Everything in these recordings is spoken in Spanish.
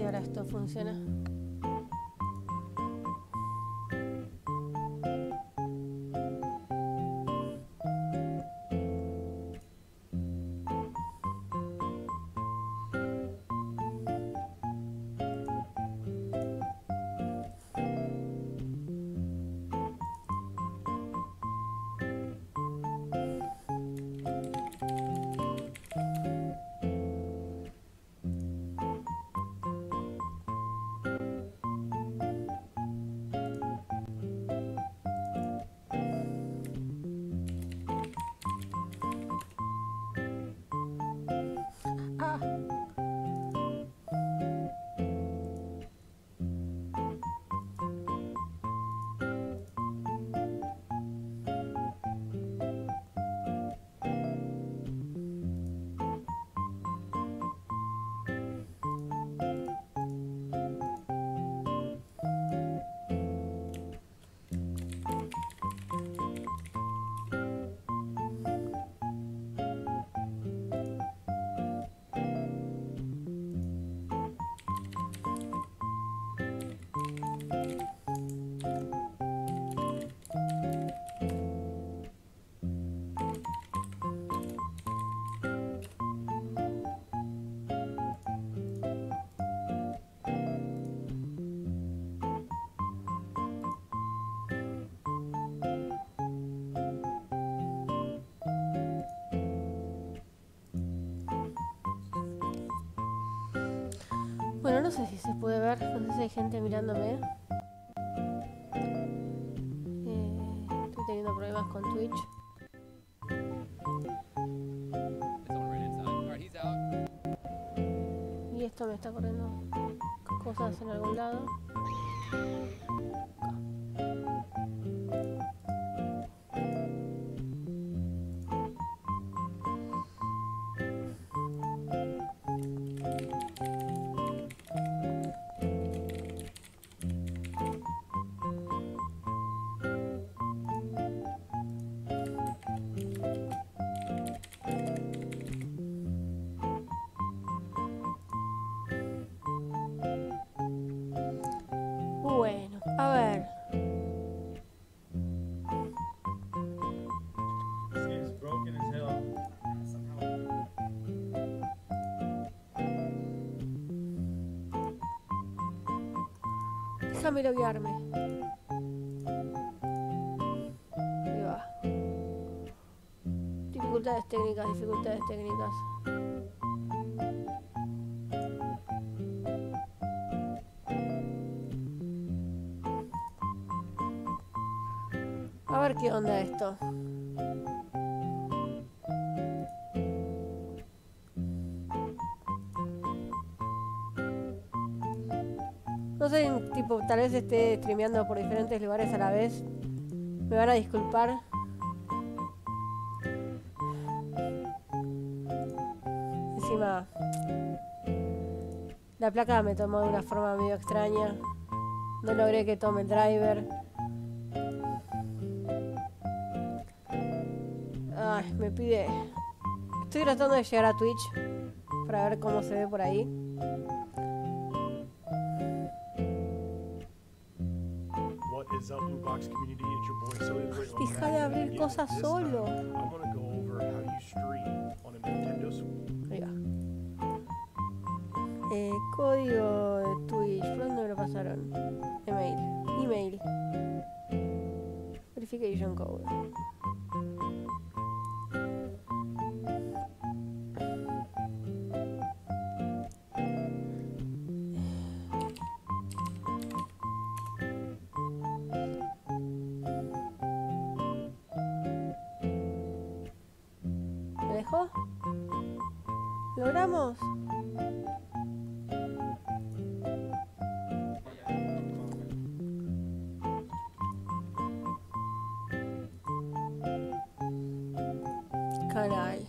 ahora esto funciona. Ah, bueno, no sé si se puede ver, no sé si hay gente mirándome. Estoy teniendo problemas con Twitch. Y esto me está corriendo cosas en algún lado. Bueno, a ver. This game's broken as hell. Déjame loguearme. Ahí va. Dificultades técnicas, dificultades técnicas. A ver qué onda esto. No sé, tipo, tal vez esté streameando por diferentes lugares a la vez. Me van a disculpar. Encima, la placa me tomó de una forma medio extraña. No logré que tome el driver. Ay, me pide... Estoy tratando de llegar a Twitch para ver cómo se ve por ahí. What is up, Blue Box community? It's your boy Celebrate. Deja de abrir cosas solo. I'm gonna go over how you stream on a Nintendo Switch. Ahí va. Código de Twitch. ¿Por dónde me lo pasaron? Email. Verification code. ¿Me dejó? ¿Logramos? Caray.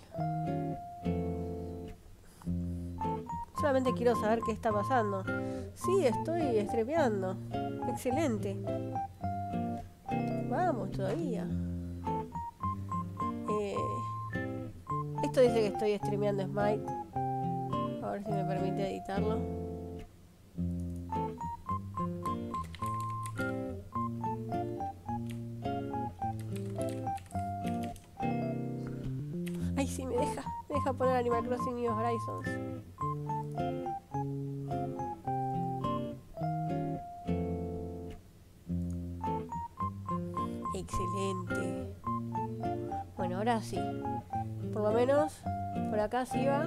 Solamente quiero saber qué está pasando. Sí, estoy streameando. Excelente. Vamos todavía. Esto dice que estoy streameando Smite. A ver si me permite editarlo. Ay, sí, me deja poner Animal Crossing New Horizons. Excelente. Bueno, ahora sí. Por lo menos por acá sí va.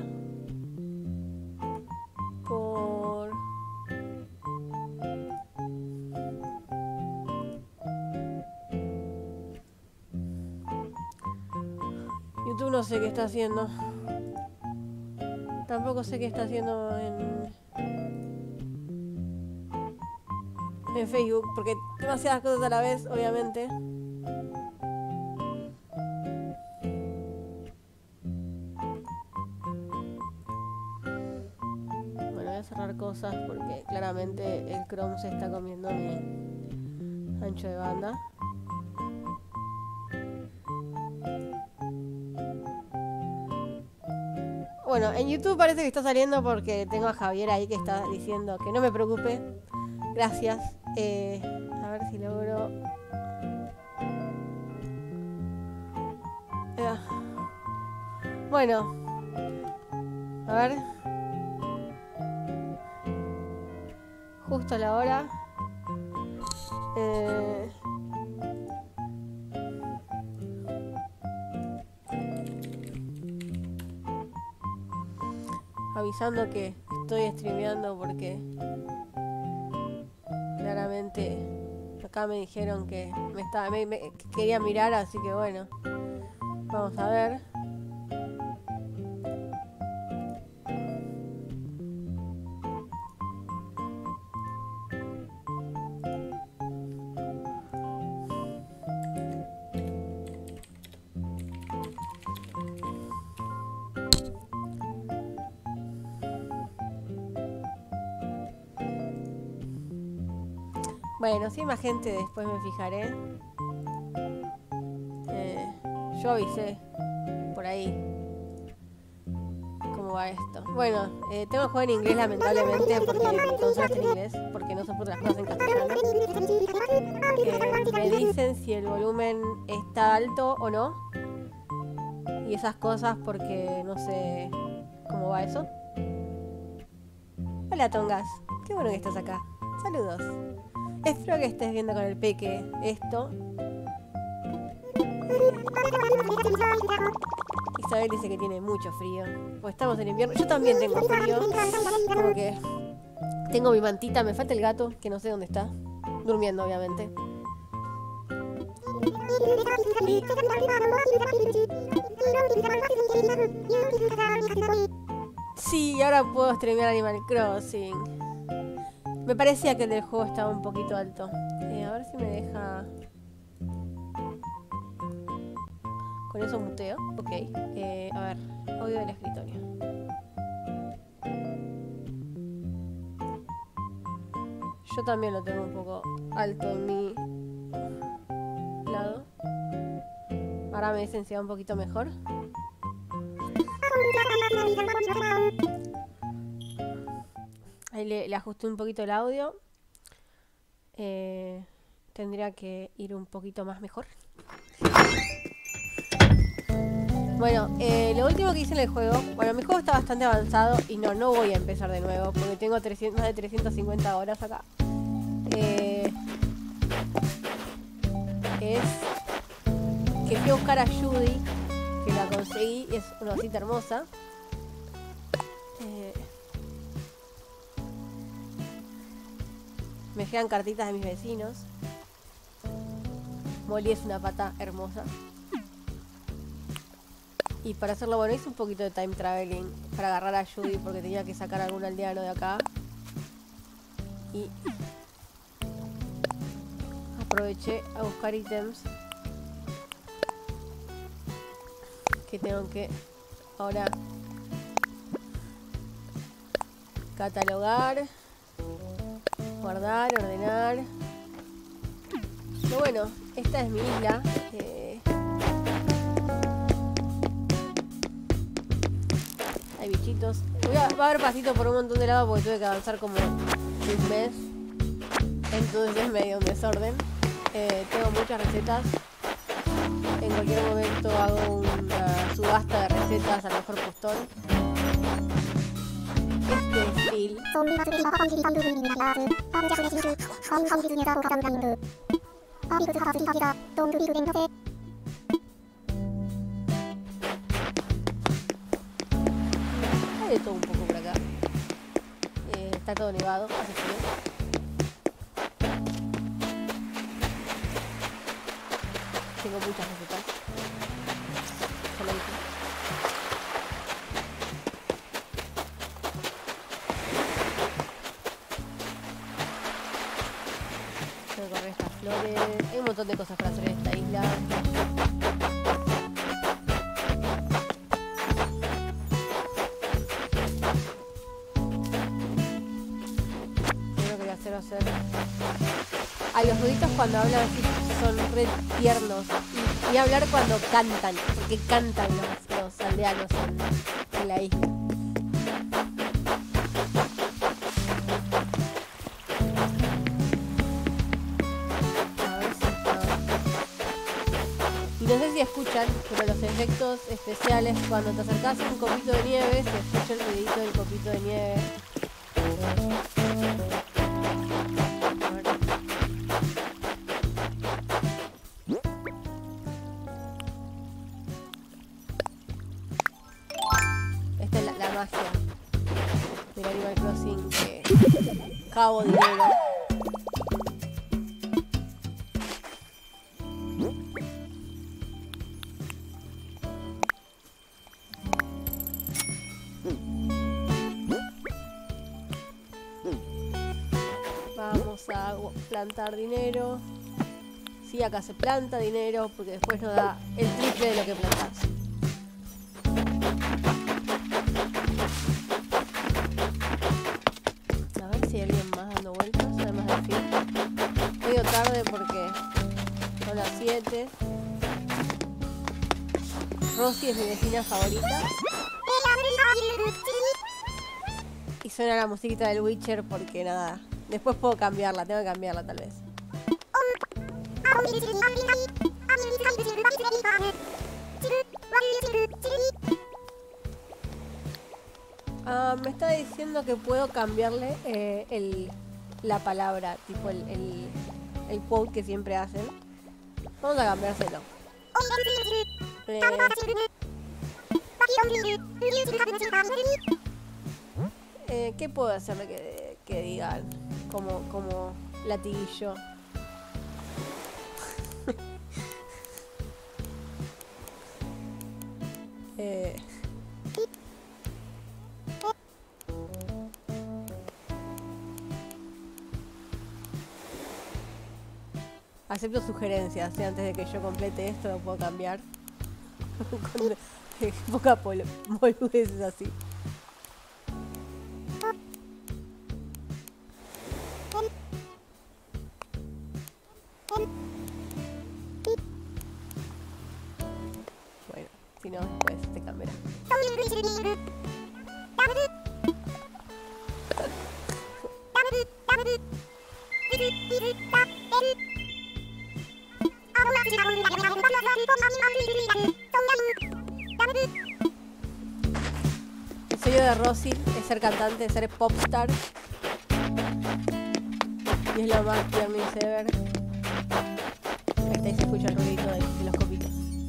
Por... YouTube no sé qué está haciendo. Tampoco sé qué está haciendo en Facebook, porque demasiadas cosas a la vez, obviamente. Bueno, voy a cerrar cosas porque claramente el Chrome se está comiendo mi ancho de banda. Bueno, en YouTube parece que está saliendo porque tengo a Javier ahí que está diciendo que no me preocupe. Gracias. A ver si logro... Bueno. A ver. Justo a la hora. Avisando que estoy streameando porque claramente acá me dijeron que me quería mirar, así que bueno, vamos a ver. Bueno, si hay más gente después me fijaré. Yo avisé por ahí cómo va esto. Bueno, tengo que jugar en inglés lamentablemente porque mi consola está en inglés, porque no soporto las cosas en castellano. Que me dicen si el volumen está alto o no. Y esas cosas porque no sé cómo va eso. Hola Tongas, qué bueno que estás acá. Saludos. Espero que estés viendo con el peque esto. Isabel dice que tiene mucho frío. Pues estamos en invierno. Yo también tengo frío. Como que tengo mi mantita. Me falta el gato, que no sé dónde está. Durmiendo, obviamente. Sí, ahora puedo streamear Animal Crossing. Me parecía que el del juego estaba un poquito alto. A ver si me deja... Con eso muteo. Ok. A ver. Audio del escritorio. Yo también lo tengo un poco alto en mi lado. Ahora me dicen si va un poquito mejor. Ahí le ajusté un poquito el audio. Tendría que ir un poquito más mejor. Bueno, lo último que hice en el juego... Bueno, mi juego está bastante avanzado y no voy a empezar de nuevo porque tengo más de 350 horas acá. Es que fui a buscar a Judy, que la conseguí y es una osita hermosa. Me llegan cartitas de mis vecinos. Molly es una pata hermosa. Y para hacerlo bueno hice un poquito de time traveling para agarrar a Judy porque tenía que sacar algún aldeano de acá. Y aproveché a buscar ítems que tengo que ahora catalogar, guardar, ordenar. Pero bueno, esta es mi isla. Hay bichitos. Va a haber pasito por un montón de lados porque tuve que avanzar como un mes. Entonces es medio un desorden. Tengo muchas recetas. En cualquier momento hago una subasta de recetas. recetas al mejor postor. Este es Phil. Hay de todo un poco por acá. Está todo nevado, hace frío. Tengo muchas recetas. Ya lo dije. Tengo que correr estas flores. Hay un montón de cosas para hacer en esta isla. Hacer a los ruiditos cuando hablan así son re tiernos y hablar cuando cantan, porque cantan los aldeanos en la isla. A ver si está... Y no sé si escuchan, pero los efectos especiales cuando te acercas a un copito de nieve se escucha el ruidito del copito de nieve. Del Animal Crossing que cabo dinero. Vamos a plantar dinero. Sí, acá se planta dinero porque después nos da el triple de lo que plantás. Si hay alguien más dando vueltas, además del fin. Medio tarde porque son las 7. Rosy es mi vecina favorita. Y suena la musiquita del Witcher porque nada. Después puedo cambiarla, tengo que cambiarla tal vez. Me está diciendo que puedo cambiarle la palabra, tipo el quote que siempre hacen. Vamos a cambiárselo. ¿Qué puedo hacerle que digan? Como latiguillo. Acepto sugerencias, antes de que yo complete esto lo puedo cambiar. Con poca boludeces así. Bueno, si no, después te cambiará. El sueño de Rosy es ser cantante, ser popstar. Y es lo más tierno y sever. Ahí se escucha el ruidito de los copitos.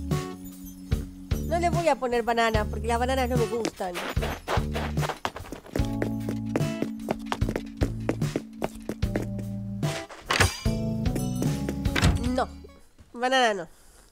No le voy a poner bananas porque las bananas no me gustan. No, banana no.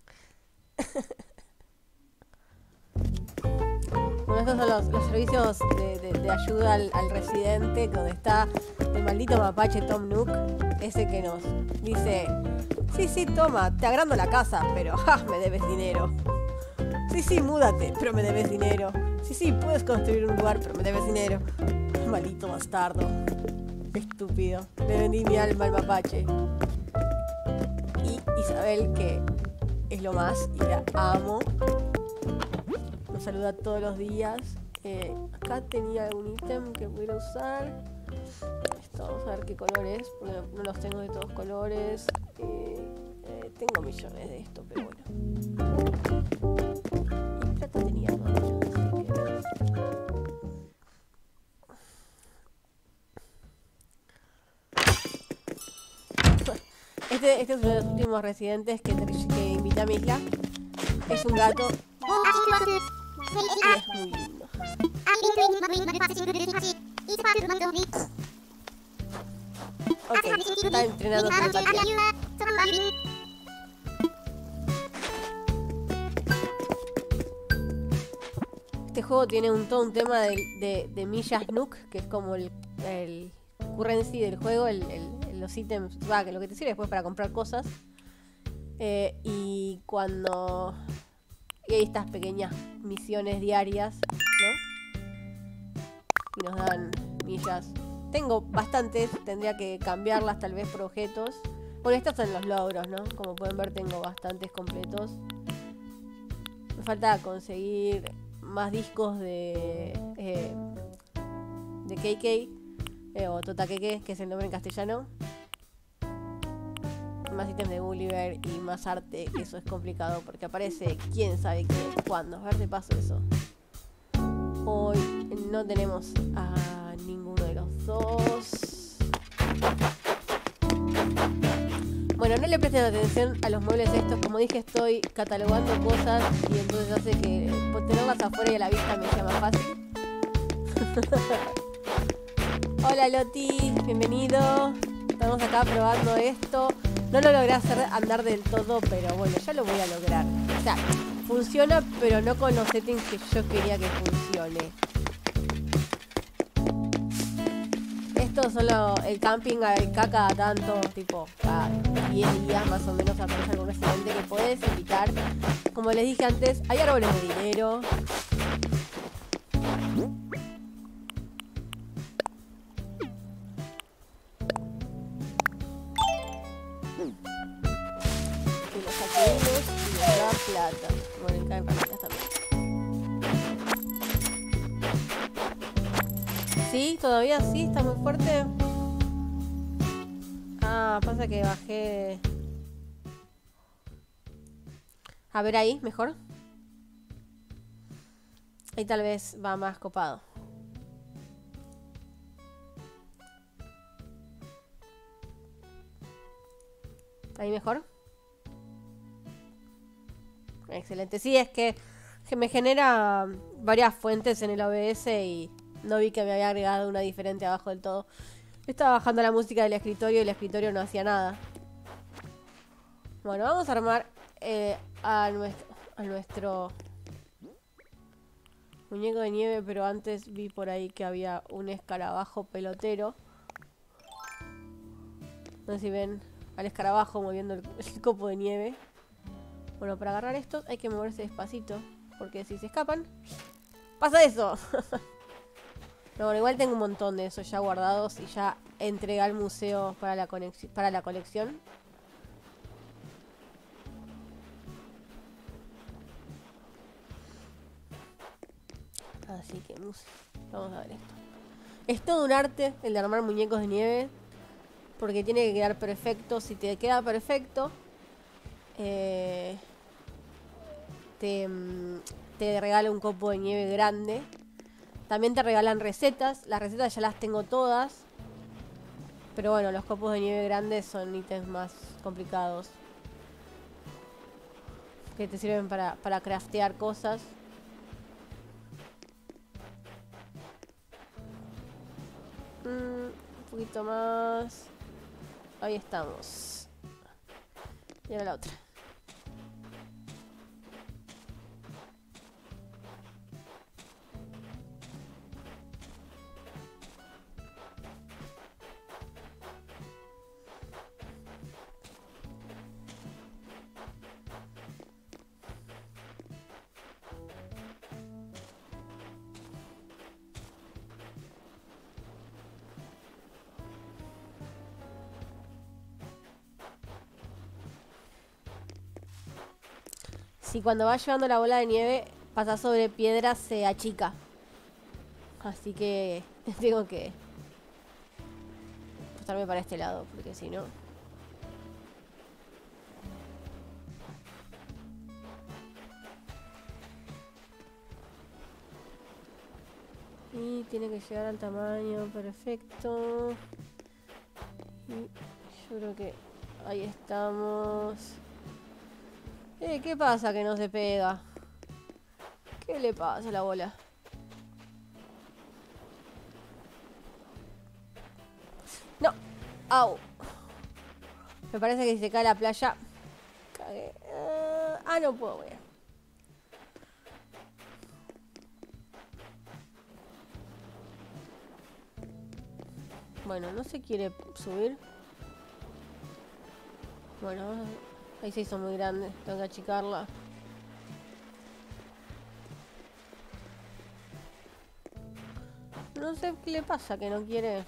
Bueno, estos son los servicios de ayuda al residente, donde está el maldito mapache Tom Nook, ese que nos dice: sí, toma, te agrando la casa, pero me debes dinero. Sí, múdate, pero me debes dinero. Sí, puedes construir un lugar, pero me debes dinero. Maldito bastardo. Estúpido. Le vendí mi alma al mapache. Y Isabel, que es lo más y la amo, nos saluda todos los días. Acá tenía algún ítem que pudiera usar. Esto, vamos a ver qué color es, porque no los tengo de todos colores. Tengo millones de esto, pero bueno. Y plata tenía, ¿no? Este es uno de los últimos residentes que invité a mi isla. Es un gato y es muy lindo. Ok, está entrenando su empatía. Este juego tiene todo un tema de millas Nook, que es como el currency del juego, los ítems, que lo que te sirve después para comprar cosas. Y hay estas pequeñas misiones diarias, ¿no? Y nos dan millas. Tengo bastantes, tendría que cambiarlas tal vez por objetos. Bueno, estos son los logros, ¿no? Como pueden ver, tengo bastantes completos. Me falta conseguir más discos de KK o Totakeke, que es el nombre en castellano. Más ítems de Gulliver y más arte, que eso es complicado porque aparece quién sabe qué, cuándo. A ver, te paso eso. Hoy no tenemos a ninguno de los dos. Bueno, no le presten atención a los muebles estos. Como dije, estoy catalogando cosas y entonces hace que tenerlas afuera y a la vista me sea más fácil. Hola Loti, bienvenido. Estamos acá probando esto. No lo logré hacer andar del todo, pero bueno, ya lo voy a lograr. O sea, funciona, pero no con los settings que yo quería que funcione. Esto solo el camping acá cada tanto, tipo cada 10 días más o menos aparece algún residente que podés invitar. Como les dije antes, hay árboles de dinero. Y los saqueos y nos da plata. Bueno, caen palitas también. Sí, todavía sí, está muy fuerte. Ah, pasa que bajé. A ver ahí, mejor. Ahí tal vez va más copado. Ahí mejor. Excelente. Sí, es que me genera varias fuentes en el OBS y no vi que me había agregado una diferente abajo del todo. Estaba bajando la música del escritorio y el escritorio no hacía nada. Bueno, vamos a armar a nuestro muñeco de nieve, pero antes vi por ahí que había un escarabajo pelotero. No sé si ven al escarabajo moviendo el copo de nieve. Bueno, para agarrar estos hay que moverse despacito, porque si se escapan, pasa eso. No, bueno, igual tengo un montón de esos ya guardados y ya entregué al museo para la colección. Así que vamos a ver esto. Es todo un arte el de armar muñecos de nieve, porque tiene que quedar perfecto. Si te queda perfecto, te regala un copo de nieve grande. También te regalan recetas. Las recetas ya las tengo todas, pero bueno, los copos de nieve grandes son ítems más complicados, que te sirven para craftear cosas. Un poquito más. Ahí estamos. Y ahora la otra. Si cuando vas llevando la bola de nieve pasa sobre piedras, se achica. Así que tengo que pasarme para este lado, porque si no... Y tiene que llegar al tamaño perfecto. Y yo creo que Ahí estamos. ¿Qué pasa que no se pega? ¿Qué le pasa a la bola? No. Au. Me parece que si se cae la playa... Cagué. No puedo ver. Bueno, no se quiere subir. Bueno, ahí se hizo muy grande. Tengo que achicarla. No sé qué le pasa, que no quiere.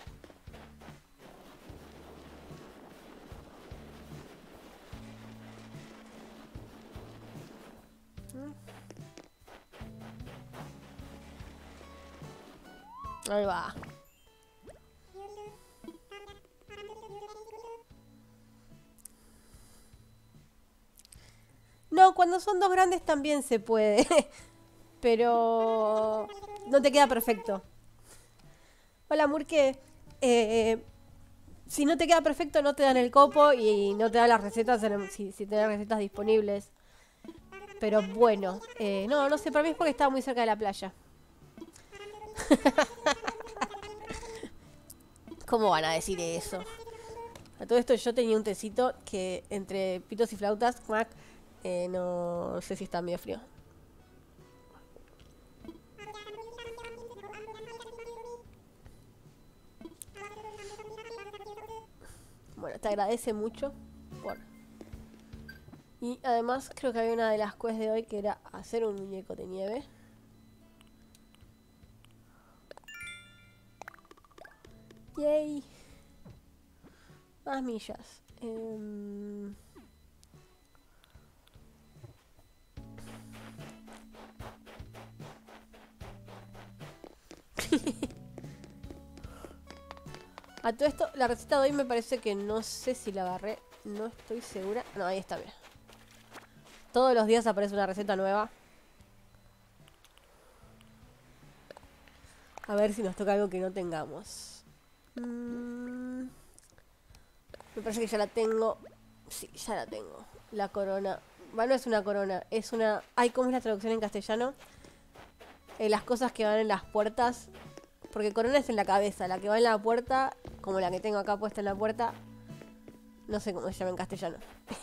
Ahí va. No, cuando son dos grandes también se puede. Pero no te queda perfecto. Hola, Murke. Si no te queda perfecto, no te dan el copo y no te dan las recetas si te dan recetas disponibles. Pero bueno, no sé, para mí es porque estaba muy cerca de la playa. ¿Cómo van a decir eso? A todo esto yo tenía un tecito que entre pitos y flautas, no sé si está medio frío. Bueno, te agradece mucho por... Y además creo que había una de las quests de hoy que era hacer un muñeco de nieve. Yay. Más millas. A todo esto, la receta de hoy me parece que no sé si la agarré. No estoy segura. No, ahí está, mira. Todos los días aparece una receta nueva. A ver si nos toca algo que no tengamos. Me parece que ya la tengo. Sí, ya la tengo. La corona. Bueno, no es una corona, es una... Ay, ¿cómo es la traducción en castellano? Las cosas que van en las puertas. Porque corona es en la cabeza. La que va en la puerta, como la que tengo acá puesta en la puerta, no sé cómo se llama en castellano.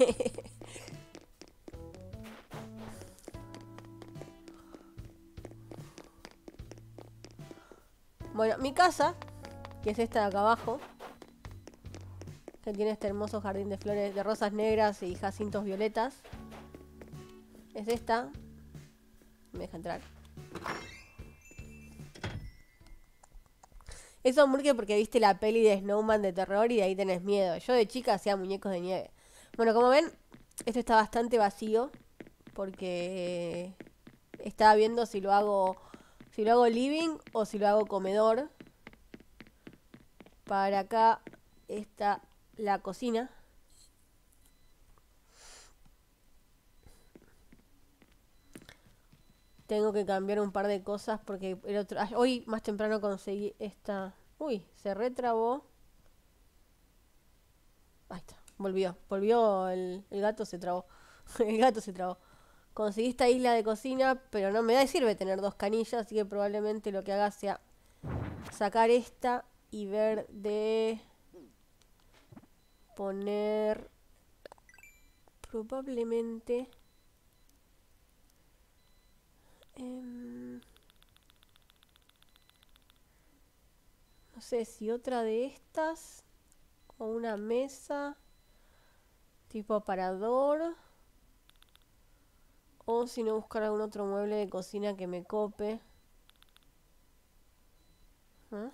Bueno, mi casa, que es esta de acá abajo, que tiene este hermoso jardín de flores, de rosas negras y jacintos violetas, es esta. Me deja entrar. Eso, Murke, porque viste la peli de Snowman de terror y de ahí tenés miedo. Yo de chica hacía muñecos de nieve. Bueno, como ven, esto está bastante vacío porque estaba viendo si lo hago living o si lo hago comedor. Para acá está la cocina. Tengo que cambiar un par de cosas porque hoy más temprano conseguí esta... Uy, se retrabó. Ahí está, volvió el gato, se trabó. El gato se trabó. Conseguí esta isla de cocina, pero no me da sirve tener dos canillas, así que probablemente lo que haga sea sacar esta y ver de poner probablemente no sé si otra de estas o una mesa tipo aparador, o si no buscar algún otro mueble de cocina que me cope. ¿Ah?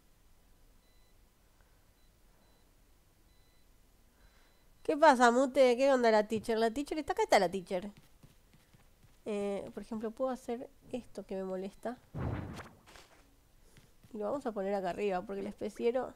¿Qué pasa, Mute? ¿Qué onda la teacher? La teacher está acá, está la teacher. Por ejemplo, puedo hacer esto que me molesta. Y lo vamos a poner acá arriba, porque el especiero...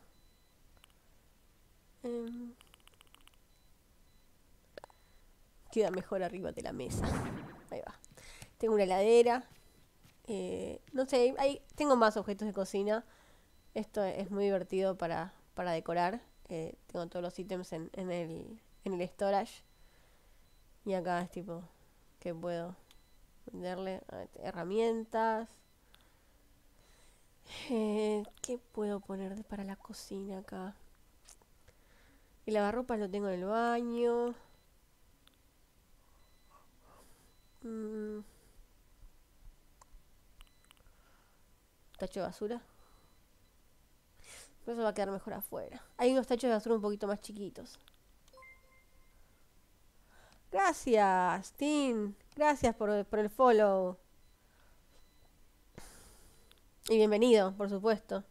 queda mejor arriba de la mesa. Ahí va. Tengo una heladera. No sé, tengo más objetos de cocina. Esto es muy divertido para decorar. tengo todos los ítems en el storage. Y acá es tipo que puedo venderle herramientas. ¿Qué puedo poner para la cocina acá? El lavarropas lo tengo en el baño. Tacho de basura. Pero eso va a quedar mejor afuera. Hay unos tachos de basura un poquito más chiquitos. Gracias, Tim. Gracias por el follow. Y bienvenido, por supuesto.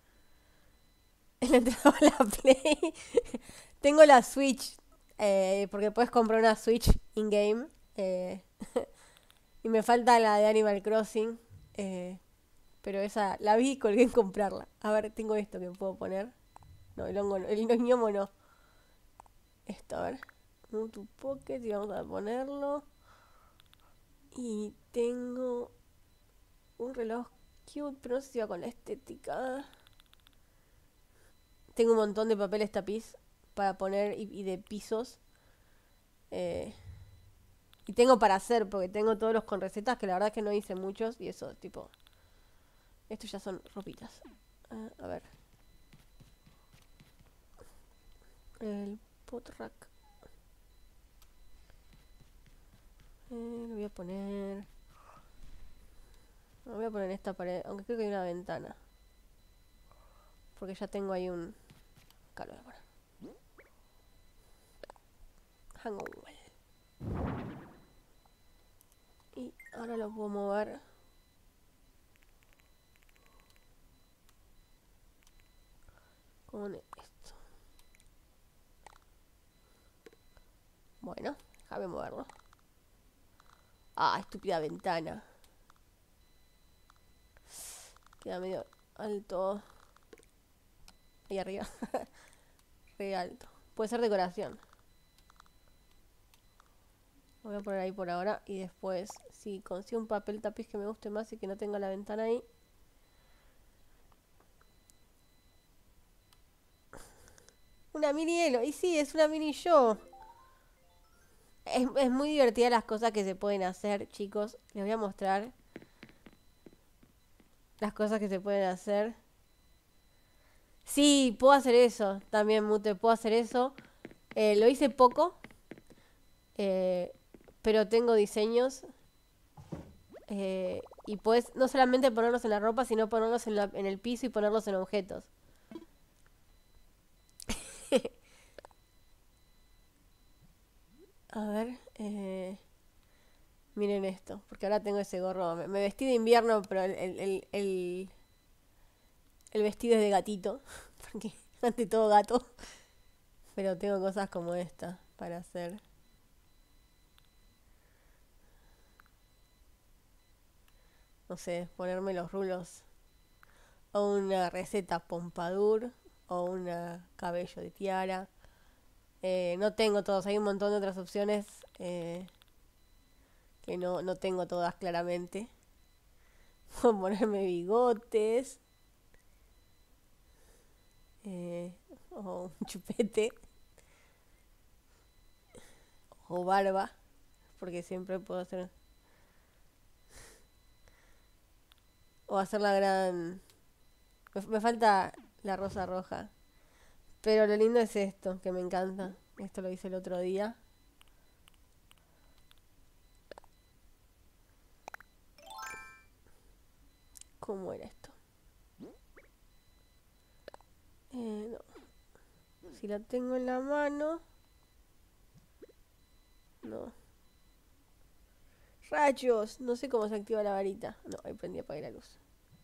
Le entraba la Play. Tengo la Switch. Porque puedes comprar una Switch in-game. Y me falta la de Animal Crossing. Pero esa la vi y colgué en comprarla. A ver, tengo esto que puedo poner. No, el hongo no. El ñomo no. Esto, a ver. Move to Pocket y vamos a ponerlo. Y tengo un reloj cute, pero no sé si va con la estética. Tengo un montón de papeles tapiz para poner y de pisos. Y tengo para hacer, porque tengo todos los con recetas, que la verdad es que no hice muchos. Y eso, tipo... Estos ya son ropitas. A ver. El pot rack. Lo voy a poner... Lo voy a poner en esta pared, aunque creo que hay una ventana. Porque ya tengo ahí un... Acá lo voy a poner. Hang on well. Y ahora lo puedo mover. Con esto. Bueno, déjame moverlo. Ah, estúpida ventana. Queda medio alto. Ahí arriba. Re alto. Puede ser decoración. Lo voy a poner ahí por ahora. Y después, si consigo un papel tapiz que me guste más y que no tenga la ventana ahí. Una mini Elo. Y sí, es una mini yo. Es muy divertida las cosas que se pueden hacer, chicos. Les voy a mostrar las cosas que se pueden hacer. Sí, puedo hacer eso. También, Mute, puedo hacer eso. Lo hice poco. Pero tengo diseños. Y puedes no solamente ponerlos en la ropa, sino ponerlos en el piso y ponerlos en objetos. A ver. Miren esto. Porque ahora tengo ese gorro. Me vestí de invierno, pero el vestido es de gatito. Porque ante todo gato. Pero tengo cosas como esta para hacer. No sé, ponerme los rulos. O una receta pompadour. O una cabello de tiara. No tengo todos. Hay un montón de otras opciones. Que no tengo todas claramente. Puedo ponerme bigotes. O un chupete. O barba. Porque siempre puedo hacer... O hacer la gran... Me falta la rosa roja. Pero lo lindo es esto, que me encanta. Esto lo hice el otro día. ¿Cómo era esto? No. Si la tengo en la mano... No. ¡Rayos! No sé cómo se activa la varita. No, ahí prendí, apagué la luz.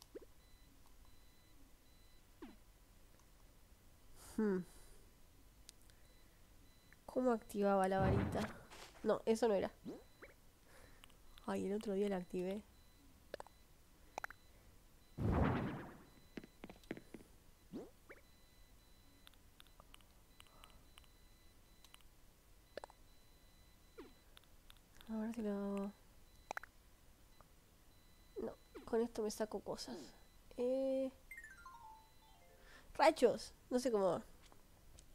¿Cómo activaba la varita? No, eso no era. Ay, el otro día la activé. A ver si lo hago. No, con esto me saco cosas. Rayos, no sé cómo.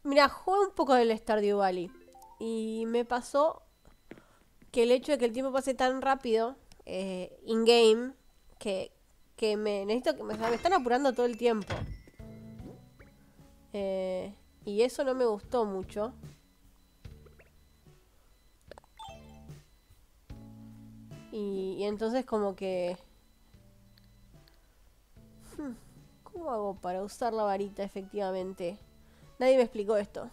Mira, jugué un poco del Stardew Valley. Y me pasó que el hecho de que el tiempo pase tan rápido, in-game, que me necesito me están apurando todo el tiempo. Y eso no me gustó mucho. Y entonces como que... ¿Cómo hago para usar la varita efectivamente? Nadie me explicó esto.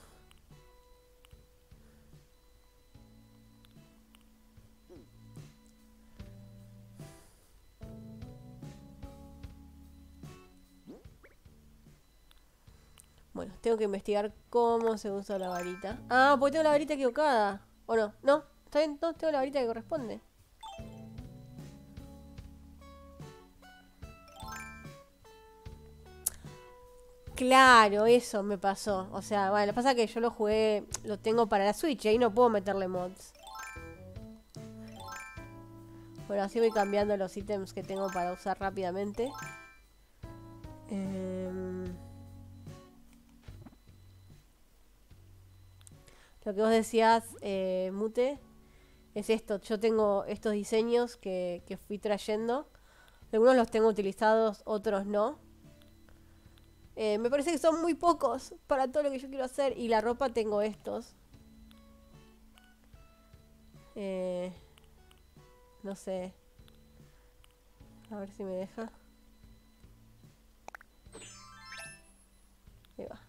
Bueno, tengo que investigar cómo se usa la varita. Ah, porque tengo la varita equivocada. ¿O no? No, está bien, no, tengo la varita que corresponde. Claro, eso me pasó. O sea, bueno, lo que pasa es que yo lo jugué, lo tengo para la Switch y ahí no puedo meterle mods. Bueno, así voy cambiando los ítems que tengo para usar rápidamente. Lo que vos decías, Mute, es esto. Yo tengo estos diseños que fui trayendo. Algunos los tengo utilizados, otros no. Me parece que son muy pocos para todo lo que yo quiero hacer. Y la ropa tengo estos. No sé. A ver si me deja. Ahí va.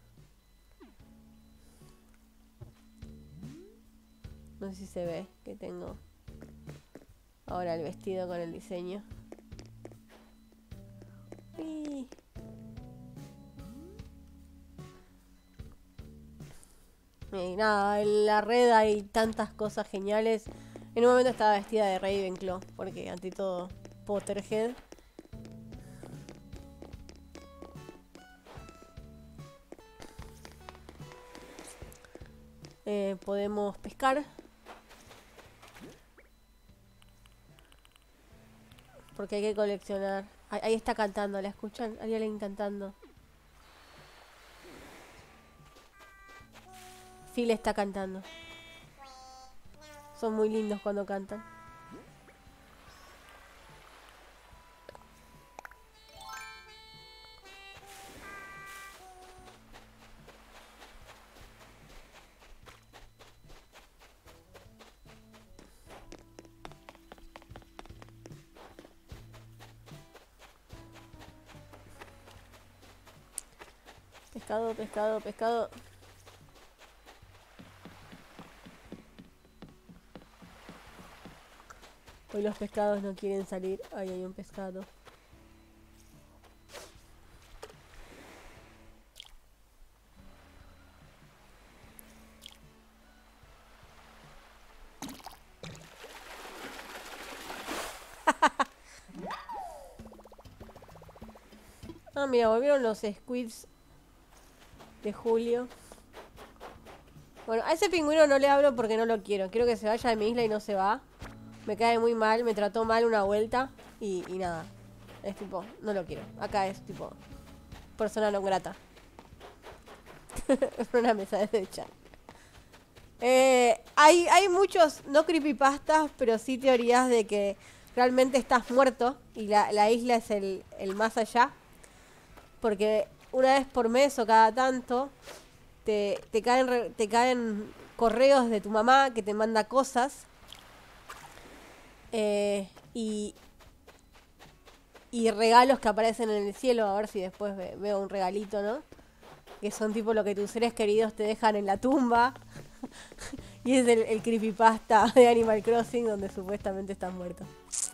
No sé si se ve que tengo ahora el vestido con el diseño. Uy. Y nada, en la red hay tantas cosas geniales. En un momento estaba vestida de Ravenclaw, porque ante todo Potterhead. Podemos pescar. Porque hay que coleccionar. Ahí está cantando, ¿la escuchan? Hay alguien cantando. Phil está cantando. Son muy lindos cuando cantan. Pescado, pescado, pescado. Hoy los pescados no quieren salir. Ahí hay un pescado. Ah, mira, volvieron los squids de Julio. Bueno, a ese pingüino no le hablo porque no lo quiero. Quiero que se vaya de mi isla y no se va. Me cae muy mal, me trató mal una vuelta y nada. Es tipo, no lo quiero. Acá es tipo, persona no grata. Una mesa de chat. Hay muchos, no creepypastas, pero sí teorías de que realmente estás muerto y la isla es el más allá. Porque una vez por mes o cada tanto te caen correos de tu mamá que te manda cosas. Y regalos que aparecen en el cielo. A ver si después veo un regalito, ¿no? Que son tipo lo que tus seres queridos te dejan en la tumba. Y es el creepypasta de Animal Crossing donde supuestamente estás muerto.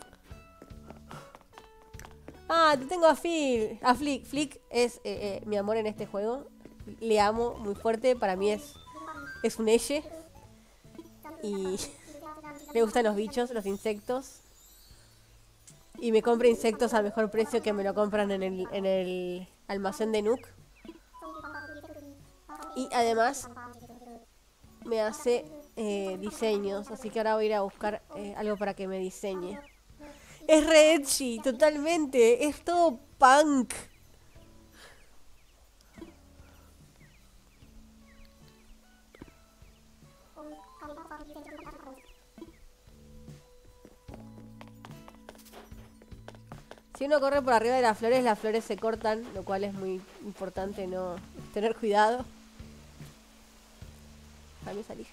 Ah, te tengo a Phil. A Flick. Flick es mi amor en este juego. Le amo muy fuerte. Para mí es un elle. Y le gustan los bichos, los insectos. Y me compra insectos al mejor precio que me lo compran en el almacén de Nook. Y además me hace diseños. Así que ahora voy a ir a buscar algo para que me diseñe. Es re edgy, totalmente. Es todo punk. Si uno corre por arriba de las flores se cortan, lo cual es muy importante no tener cuidado. A mí salí.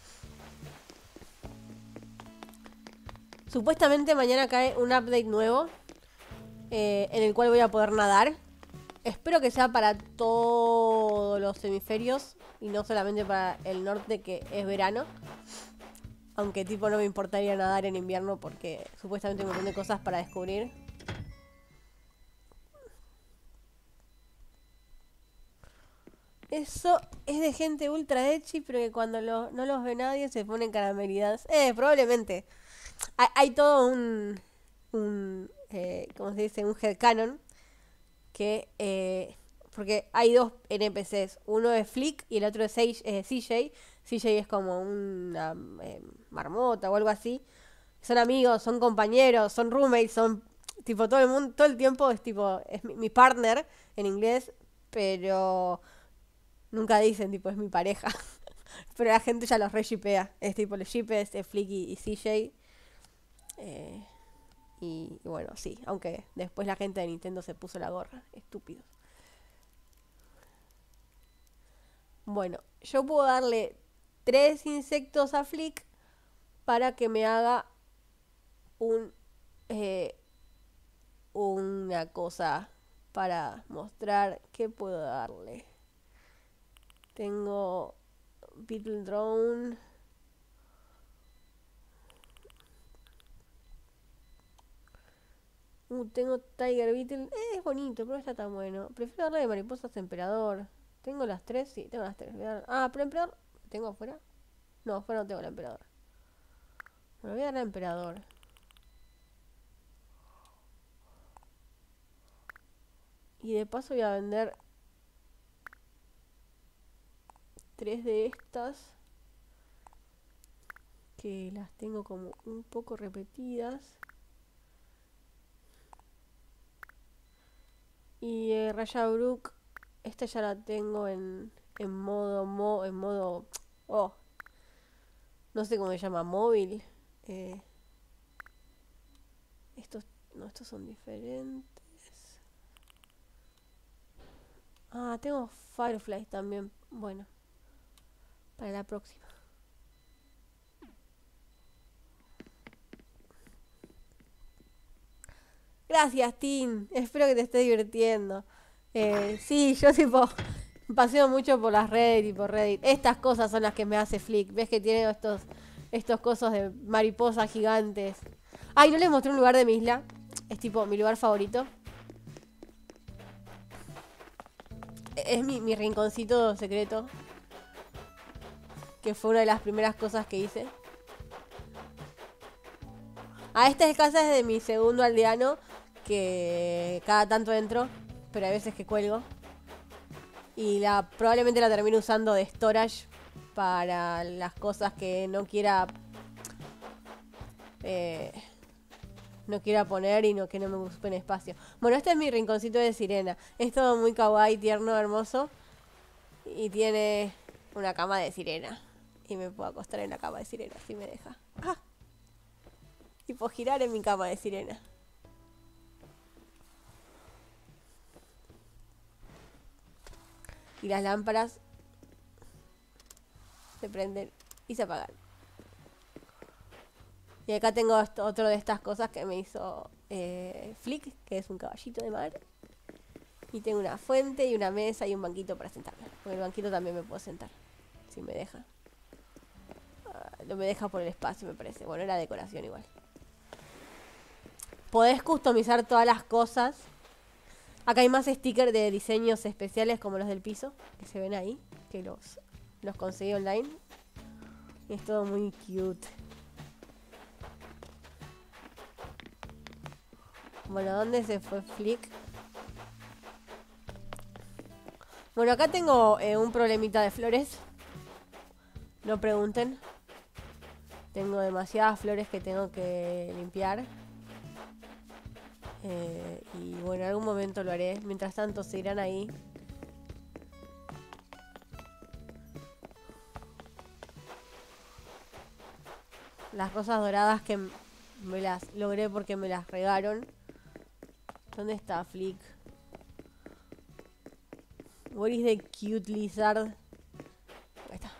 Supuestamente mañana cae un update nuevo en el cual voy a poder nadar. Espero que sea para todos los hemisferios y no solamente para el norte, que es verano. Aunque tipo no me importaría nadar en invierno porque supuestamente hay un montón de cosas para descubrir. Eso es de gente ultra ecchi, pero que cuando no los ve nadie se ponen caramelizadas. Probablemente. Hay todo ¿cómo se dice? Un headcanon. Que, porque hay dos NPCs. Uno es Flick y el otro es CJ. CJ es como una marmota o algo así. Son amigos, son compañeros, son roommates, son tipo todo el mundo, todo el tiempo es tipo, es mi partner en inglés, pero nunca dicen tipo es mi pareja. Pero la gente ya los re shippea. Es tipo los shippes, Flick y CJ. Y bueno, sí, aunque después la gente de Nintendo se puso la gorra. Estúpidos. Bueno, yo puedo darle 3 insectos a Flick para que me haga una cosa para mostrar qué puedo darle. Tengo Beetle Drone. Tengo Tiger Beetle. Es bonito, pero no está tan bueno. Prefiero darle de mariposas emperador. ¿Tengo las 3? Sí, tengo las 3. Pero emperador. ¿Tengo afuera? No, afuera no tengo la emperador. Me voy a dar la emperador. Y de paso voy a vender 3 de estas. Que las tengo como un poco repetidas. Y Raya Brook, esta ya la tengo en modo, oh, no sé cómo se llama, móvil. Estos son diferentes. Tengo Fireflies también. Bueno, para la próxima. Gracias, Tim. Espero que te estés divirtiendo. Sí, yo tipo paseo mucho por las redes y por Reddit. Estas cosas son las que me hace Flick. ¿Ves que tiene estos cosos de mariposas gigantes? Ay, no les mostré un lugar de mi isla. Es tipo mi lugar favorito. Es mi rinconcito secreto. Que fue una de las primeras cosas que hice. Esta casa es de mi segundo aldeano. Que cada tanto entro, pero hay veces que cuelgo. Y probablemente la termine usando de storage para las cosas que no quiera poner y que no me ocupen espacio. Bueno, este es mi rinconcito de sirena. Es todo muy kawaii, tierno, hermoso. Y tiene una cama de sirena. Y me puedo acostar en la cama de sirena si me deja. Y puedo girar en mi cama de sirena. Y las lámparas se prenden y se apagan. Y acá tengo otro de estas cosas que me hizo Flick, que es un caballito de mar. Y tengo una fuente y una mesa y un banquito para sentarme. Porque el banquito también me puedo sentar, si me deja. No me deja por el espacio, me parece. Bueno, era decoración igual. Podés customizar todas las cosas. Acá hay más stickers de diseños especiales como los del piso, que se ven ahí, que los conseguí online. Y es todo muy cute. Bueno, ¿dónde se fue Flick? Bueno, acá tengo un problemita de flores. No pregunten. Tengo demasiadas flores que tengo que limpiar. Y bueno, en algún momento lo haré. Mientras tanto se irán ahí. Las rosas doradas que me las logré porque me las regaron. ¿Dónde está Flick? Where is the cute lizard? Ahí está.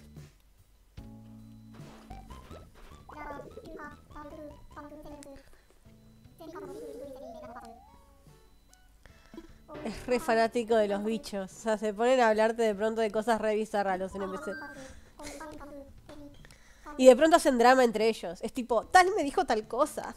Es re fanático de los bichos. O sea, se ponen a hablarte de pronto de cosas re bizarras los NPC. Y de pronto hacen drama entre ellos. Es tipo, tal me dijo tal cosa.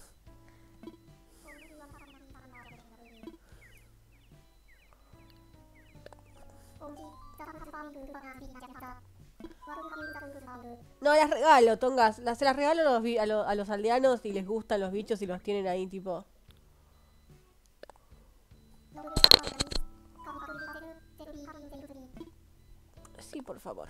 No, las regalo, Tongas. Se las regalo a los aldeanos y les gustan los bichos y los tienen ahí, tipo. Sí, por favor.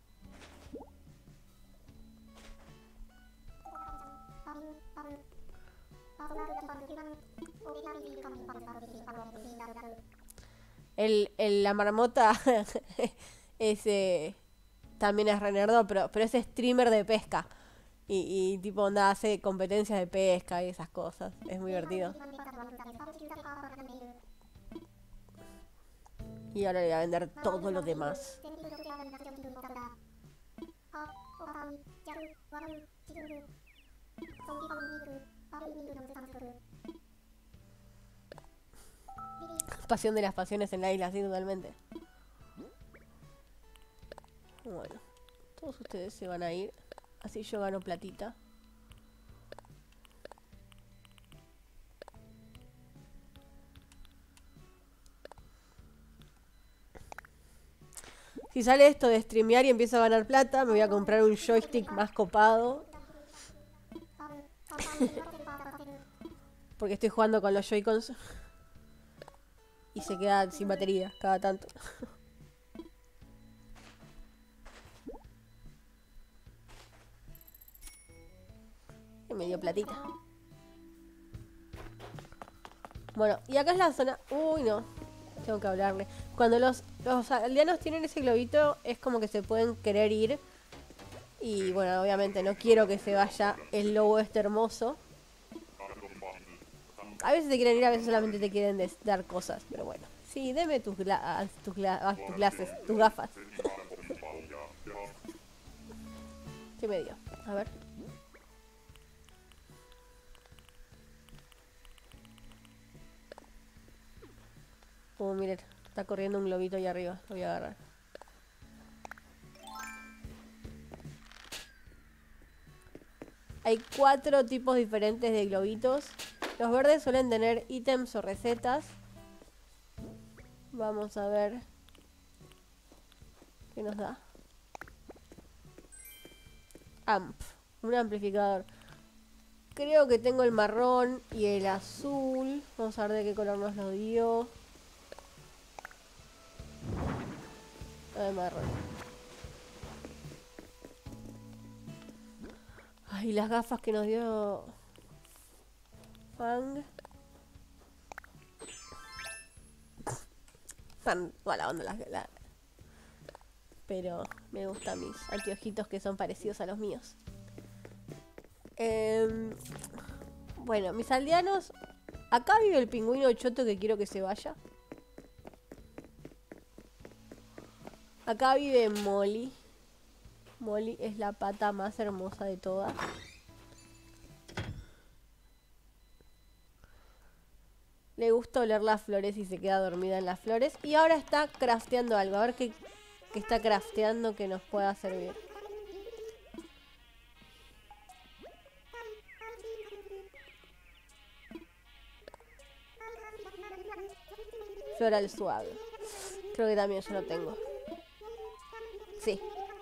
La marmota también es re nerdo, pero es streamer de pesca. Y tipo onda hace competencias de pesca y esas cosas. Es muy divertido. Y ahora le voy a vender todo lo demás. Pasión de las pasiones en la isla, sí, totalmente. Bueno, todos ustedes se van a ir. Así yo gano platita. Si sale esto de streamear y empiezo a ganar plata, me voy a comprar un joystick más copado. Porque estoy jugando con los Joy-Cons. Y se queda sin batería cada tanto. Y me dio platita. Bueno, y acá es la zona... Uy, no. Tengo que hablarle. Cuando los aldeanos tienen ese globito, es como que se pueden querer ir. Y bueno, obviamente no quiero que se vaya el lobo este hermoso. A veces te quieren ir, a veces solamente te quieren dar cosas. Pero bueno. Sí, deme tus gafas. ¿Qué me dio? A ver. Miren, está corriendo un globito ahí arriba. Lo voy a agarrar. Hay 4 tipos diferentes de globitos. Los verdes suelen tener ítems o recetas. Vamos a ver qué nos da. Amp, un amplificador. Creo que tengo el marrón y el azul. Vamos a ver de qué color nos lo dio. Marrón. Ay, las gafas que nos dio Fang. Están toda la onda pero me gustan mis anteojitos que son parecidos a los míos. Bueno, mis aldeanos. Acá vive el pingüino choto que quiero que se vaya. Acá vive Molly. Molly es la pata más hermosa de todas. Le gusta oler las flores y se queda dormida en las flores. Y ahora está crafteando algo. A ver qué está crafteando que nos pueda servir. Floral suave. Creo que también yo lo tengo. Sí.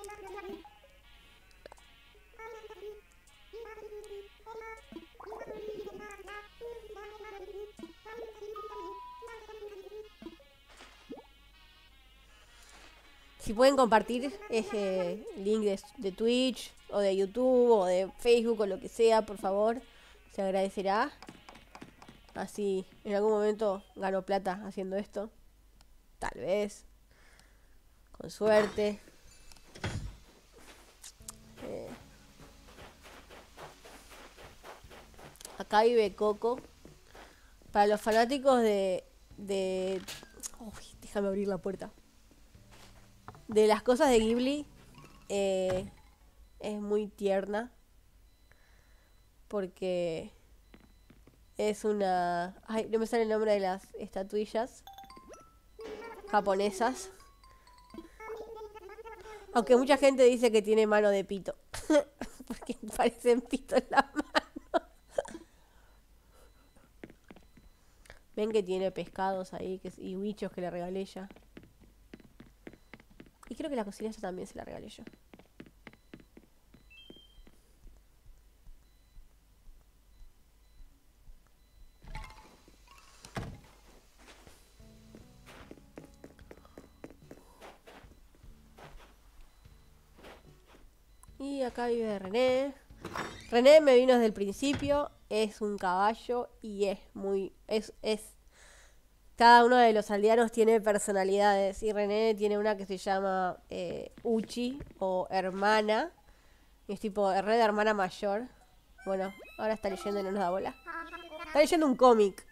Si pueden compartir ese link de Twitch o de YouTube o de Facebook o lo que sea, por favor, se agradecerá. Así en algún momento gano plata haciendo esto. Tal vez. Con suerte. Acá vive Coco. Para los fanáticos de... Uy, déjame abrir la puerta. De las cosas de Ghibli, es muy tierna. Porque es una... Ay, no me sale el nombre de las estatuillas japonesas. Aunque mucha gente dice que tiene mano de pito. Porque parecen pito en la mano. Ven que tiene pescados ahí y bichos que le regalé ella. Y creo que la cocina esta también se la regalé yo. Y acá vive René. René me vino desde el principio. Es un caballo y es muy... Cada uno de los aldeanos tiene personalidades. Y René tiene una que se llama Uchi o hermana. Y es tipo re de hermana mayor. Bueno, ahora está leyendo y no nos da bola. Está leyendo un cómic.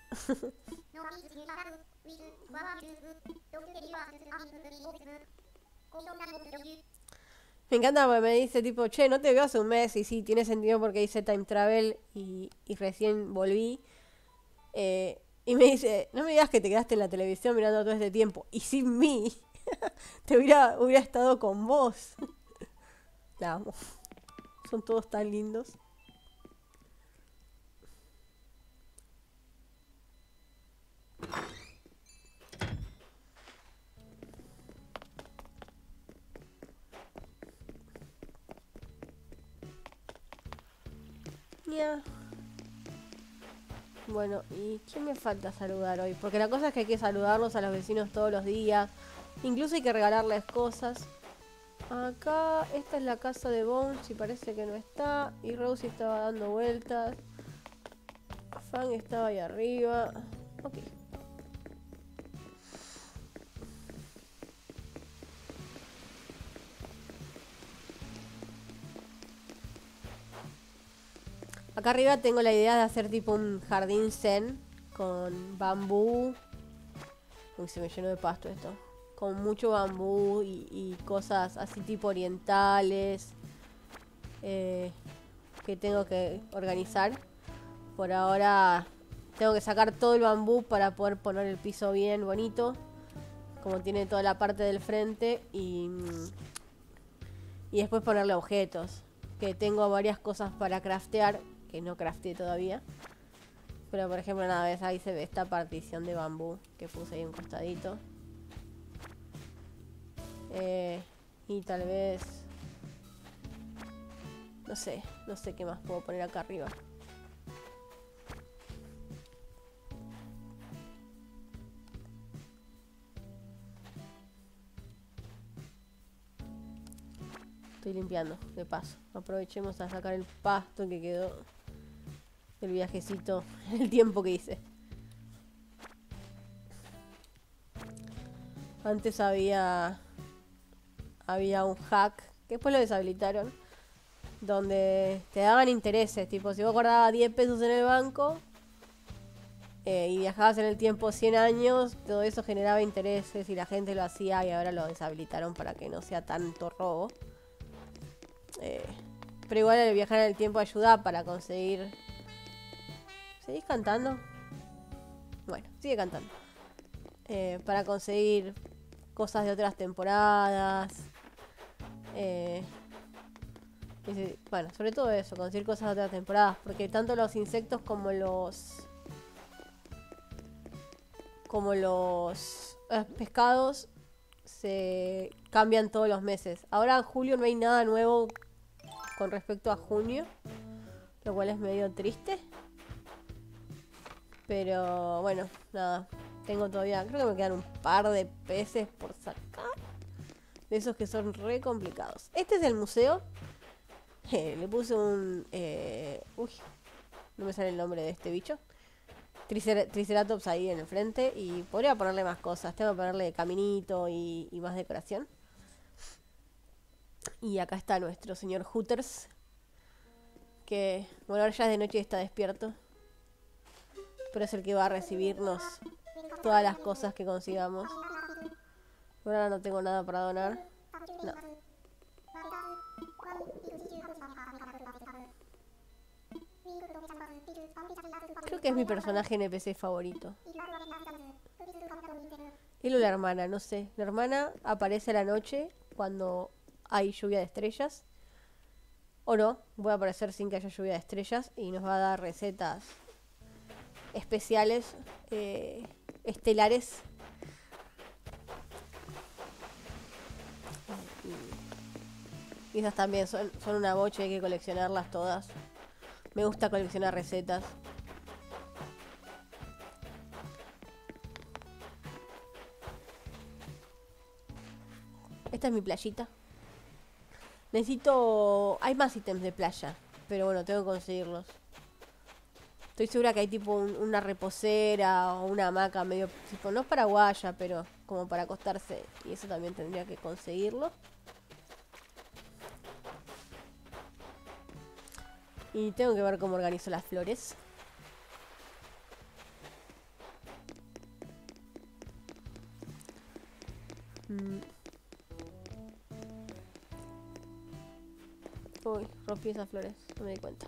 Me encanta porque me dice tipo, che, no te veo hace un mes. Y sí, tiene sentido porque hice time travel y recién volví. Y me dice, no me digas que te quedaste en la televisión mirando todo este tiempo. Y sin mí, te hubiera estado con vos. La amo. Son todos tan lindos. Ya. Bueno, ¿y quién me falta saludar hoy? Porque la cosa es que hay que saludarlos a los vecinos todos los días. Incluso hay que regalarles cosas. Acá, esta es la casa de Bones y parece que no está. Y Rosie estaba dando vueltas. Fang estaba ahí arriba. Ok. Acá arriba tengo la idea de hacer tipo un jardín zen con bambú. Uy, se me llenó de pasto esto. Con mucho bambú y cosas así tipo orientales. Que tengo que organizar. Por ahora tengo que sacar todo el bambú para poder poner el piso bien bonito. Como tiene toda la parte del frente. Y después ponerle objetos. Que tengo varias cosas para craftear. Que no crafteé todavía. Pero por ejemplo, una vez ahí se ve esta partición de bambú que puse ahí un costadito. Y tal vez... No sé qué más puedo poner acá arriba. Estoy limpiando, de paso. Aprovechemos a sacar el pasto que quedó del viajecito, el tiempo que hice. Antes había un hack, que después lo deshabilitaron, donde te daban intereses. Tipo, si vos guardabas 10 pesos en el banco y viajabas en el tiempo 100 años, todo eso generaba intereses y la gente lo hacía y ahora lo deshabilitaron para que no sea tanto robo. Pero igual el viajar en el tiempo ayuda para conseguir... ¿Seguís cantando? Bueno, sigue cantando. Para conseguir cosas de otras temporadas. Bueno, sobre todo eso, conseguir cosas de otras temporadas. Porque tanto los insectos como los pescados se cambian todos los meses. Ahora en julio no hay nada nuevo con respecto a junio, lo cual es medio triste. Pero bueno, nada. Tengo todavía, creo que me quedan un par de peces por sacar. De esos que son re complicados. Este es el museo. Le puse un... uy, no me sale el nombre de este bicho. Triceratops ahí en el frente. Y podría ponerle más cosas. Tengo que ponerle caminito y más decoración. Y acá está nuestro señor Hooters. Que, bueno, ahora ya es de noche y está despierto. pero es el que va a recibirnos todas las cosas que consigamos. Por ahora no tengo nada para donar. No. Creo que es mi personaje NPC favorito. Él o la hermana, no sé. La hermana aparece a la noche cuando hay lluvia de estrellas. O no, voy a aparecer sin que haya lluvia de estrellas y nos va a dar recetas especiales, estelares. Y esas también son una bocha, hay que coleccionarlas todas. Me gusta coleccionar recetas. Esta es mi playita. Necesito... Hay más ítems de playa, pero bueno, tengo que conseguirlos. Estoy segura que hay tipo una reposera o una hamaca medio... tipo, no es paraguaya, pero como para acostarse. Y eso también tendría que conseguirlo. Y tengo que ver cómo organizo las flores. Uy, rompí esas flores, no me di cuenta.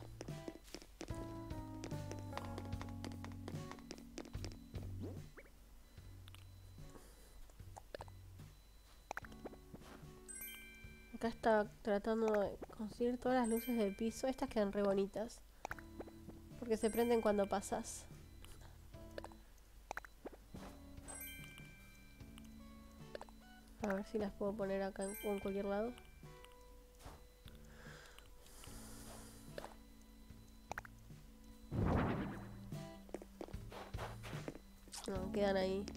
Acá está tratando de conseguir todas las luces del piso. Estas quedan re bonitas, porque se prenden cuando pasas. A ver si las puedo poner acá en cualquier lado. No, quedan ahí.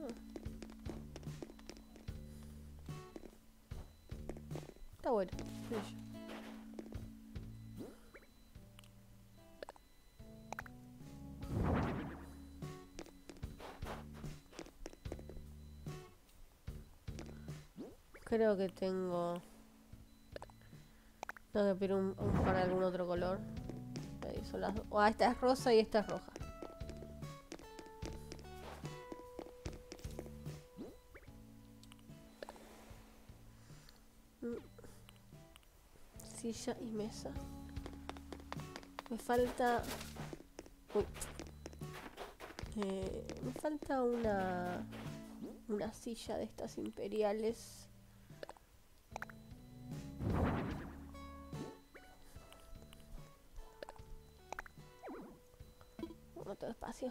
Está bueno. Creo que tengo... Tengo que pedir un par de algún otro color. Ahí son las dos. Ah, esta es rosa y esta es roja. Silla y mesa. Me falta... Uy. Me falta una silla de estas imperiales. No tengo espacio.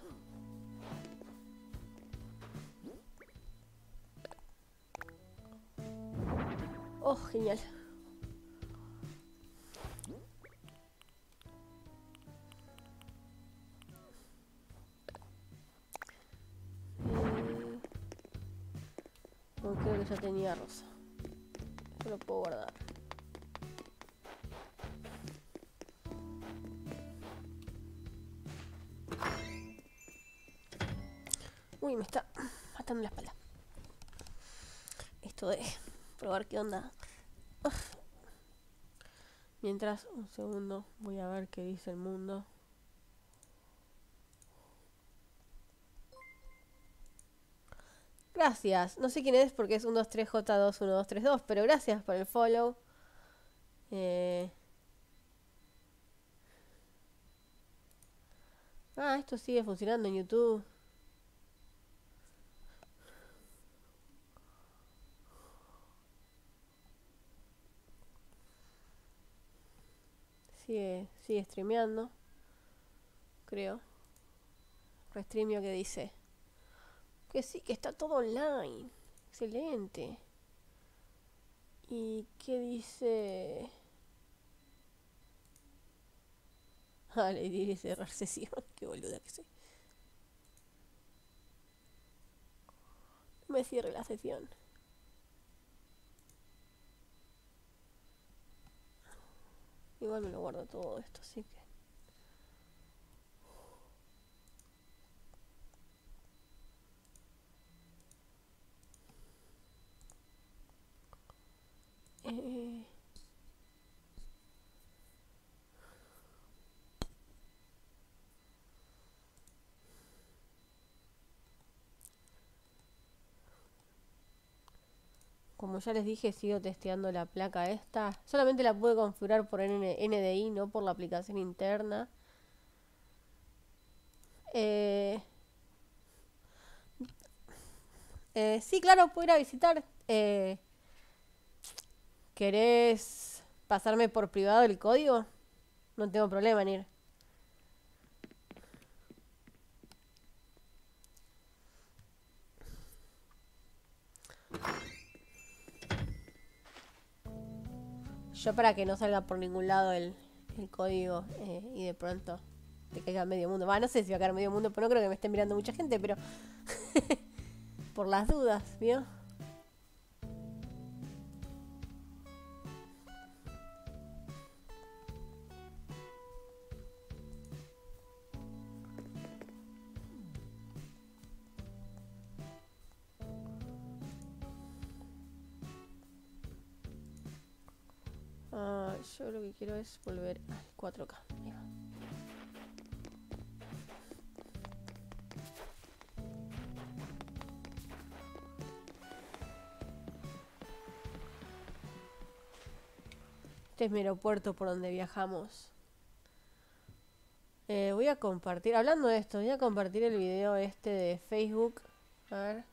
Oh, genial. No, creo que ya tenía rosa. Esto lo puedo guardar. Uy, me está matando la espalda. Esto de probar qué onda. Mientras, un segundo, voy a ver qué dice el mundo. Gracias. No sé quién es porque es 123J21232, pero gracias por el follow. Ah, esto sigue funcionando en YouTube. Sigue streameando. Creo. Restreamio que dice que sí, que está todo online. Excelente. ¿Y qué dice? Ah, le diré cerrar sesión. Qué boluda que soy. No me cierre la sesión. Igual me lo guardo todo esto, así que... como ya les dije, sigo testeando la placa esta. Solamente la pude configurar por NDI, no por la aplicación interna. Sí, claro, puedo ir a visitar. ¿Querés pasarme por privado el código? No tengo problema en ir. Yo para que no salga por ningún lado el código y de pronto te caiga medio mundo. Va, no sé si va a caer medio mundo, pero no creo que me esté mirando mucha gente, pero por las dudas, ¿vio? Yo lo que quiero es volver al 4K. Ahí va. Este es mi aeropuerto por donde viajamos. Voy a compartir, hablando de esto, voy a compartir el video este de Facebook. A ver.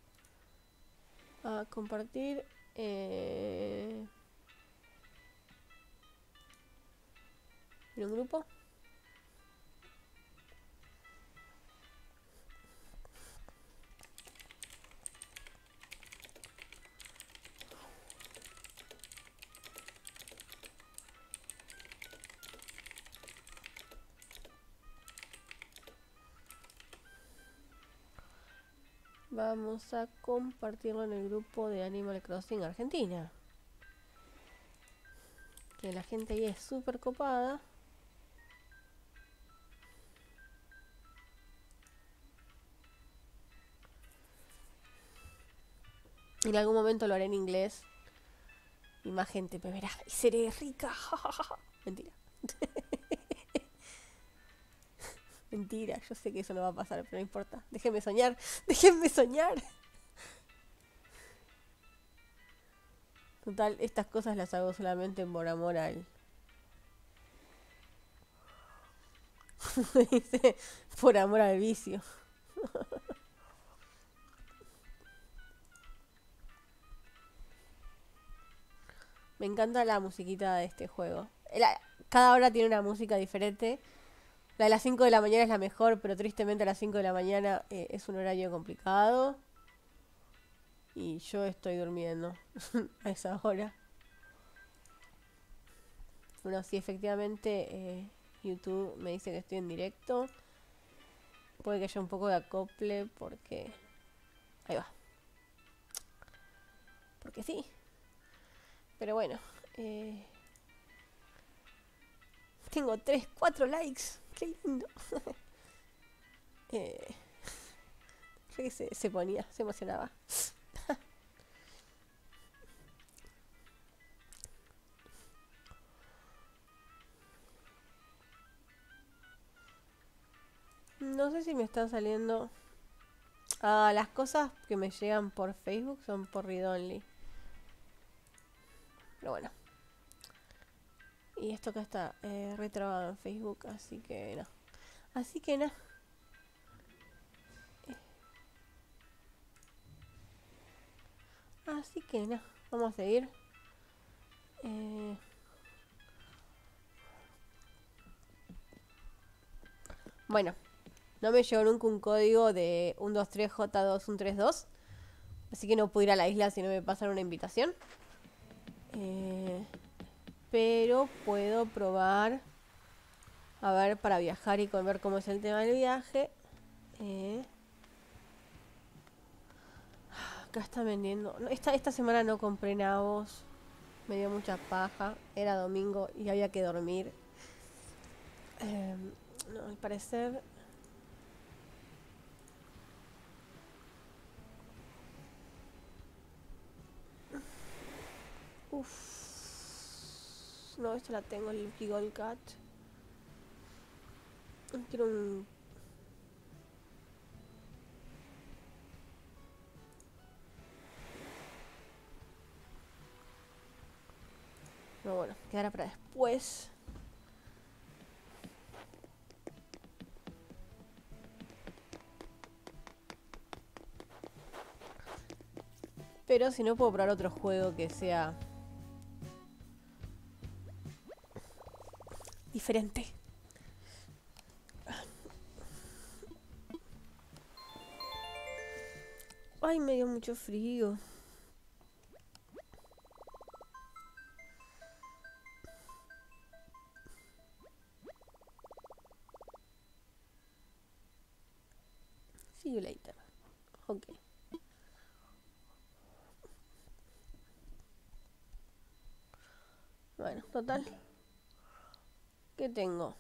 A compartir. En un grupo. Vamos a compartirlo en el grupo de Animal Crossing Argentina. Que la gente ahí es súper copada. En algún momento lo haré en inglés. Y más gente me verá. Y seré rica. Mentira. Mentira, yo sé que eso no va a pasar, pero no importa. Déjenme soñar. Déjenme soñar. Total, estas cosas las hago solamente por amor al... Dice, por amor al vicio. Me encanta la musiquita de este juego. Cada hora tiene una música diferente. La de las 5 de la mañana es la mejor, pero tristemente a las 5 de la mañana es un horario complicado. Y yo estoy durmiendo a esa hora. Bueno, sí, efectivamente YouTube me dice que estoy en directo. Puede que haya un poco de acople porque... Ahí va. Porque sí. Pero bueno. Tengo 3, 4 likes. Qué lindo. Se ponía, se emocionaba. No sé si me están saliendo... las cosas que me llegan por Facebook son por Read Only. Pero bueno. Y esto acá está retrabado en Facebook, así que no. Así que no. Así que no. Vamos a seguir. Bueno. No me llegó nunca un código de 123J2132. Así que no puedo ir a la isla si no me pasan una invitación. Pero puedo probar. A ver, para viajar y con ver cómo es el tema del viaje. Acá está vendiendo. No, esta semana no compré nabos. Me dio mucha paja. Era domingo y había que dormir. No, al parecer... Uff. No, esta la tengo, el Lucky Gold Cat. Quiero un... bueno, quedará para después. Pero si no, puedo probar otro juego que sea diferente. Ay, me dio mucho frío. See you later. Ok. Bueno, total. ¿Qué tengo?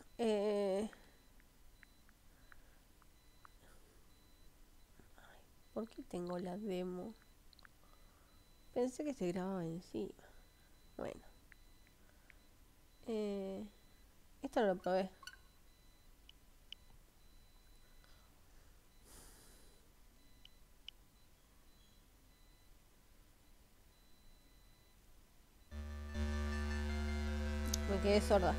¿Por qué tengo la demo? Pensé que se grababa encima. Bueno. Esto no lo probé. Me quedé sorda.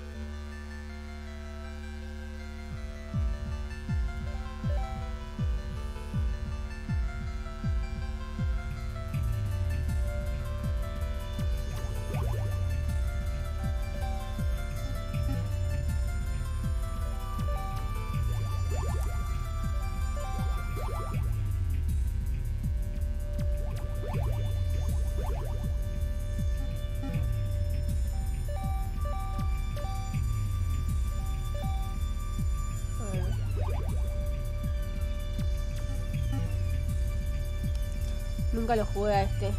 Nunca lo jugué a este.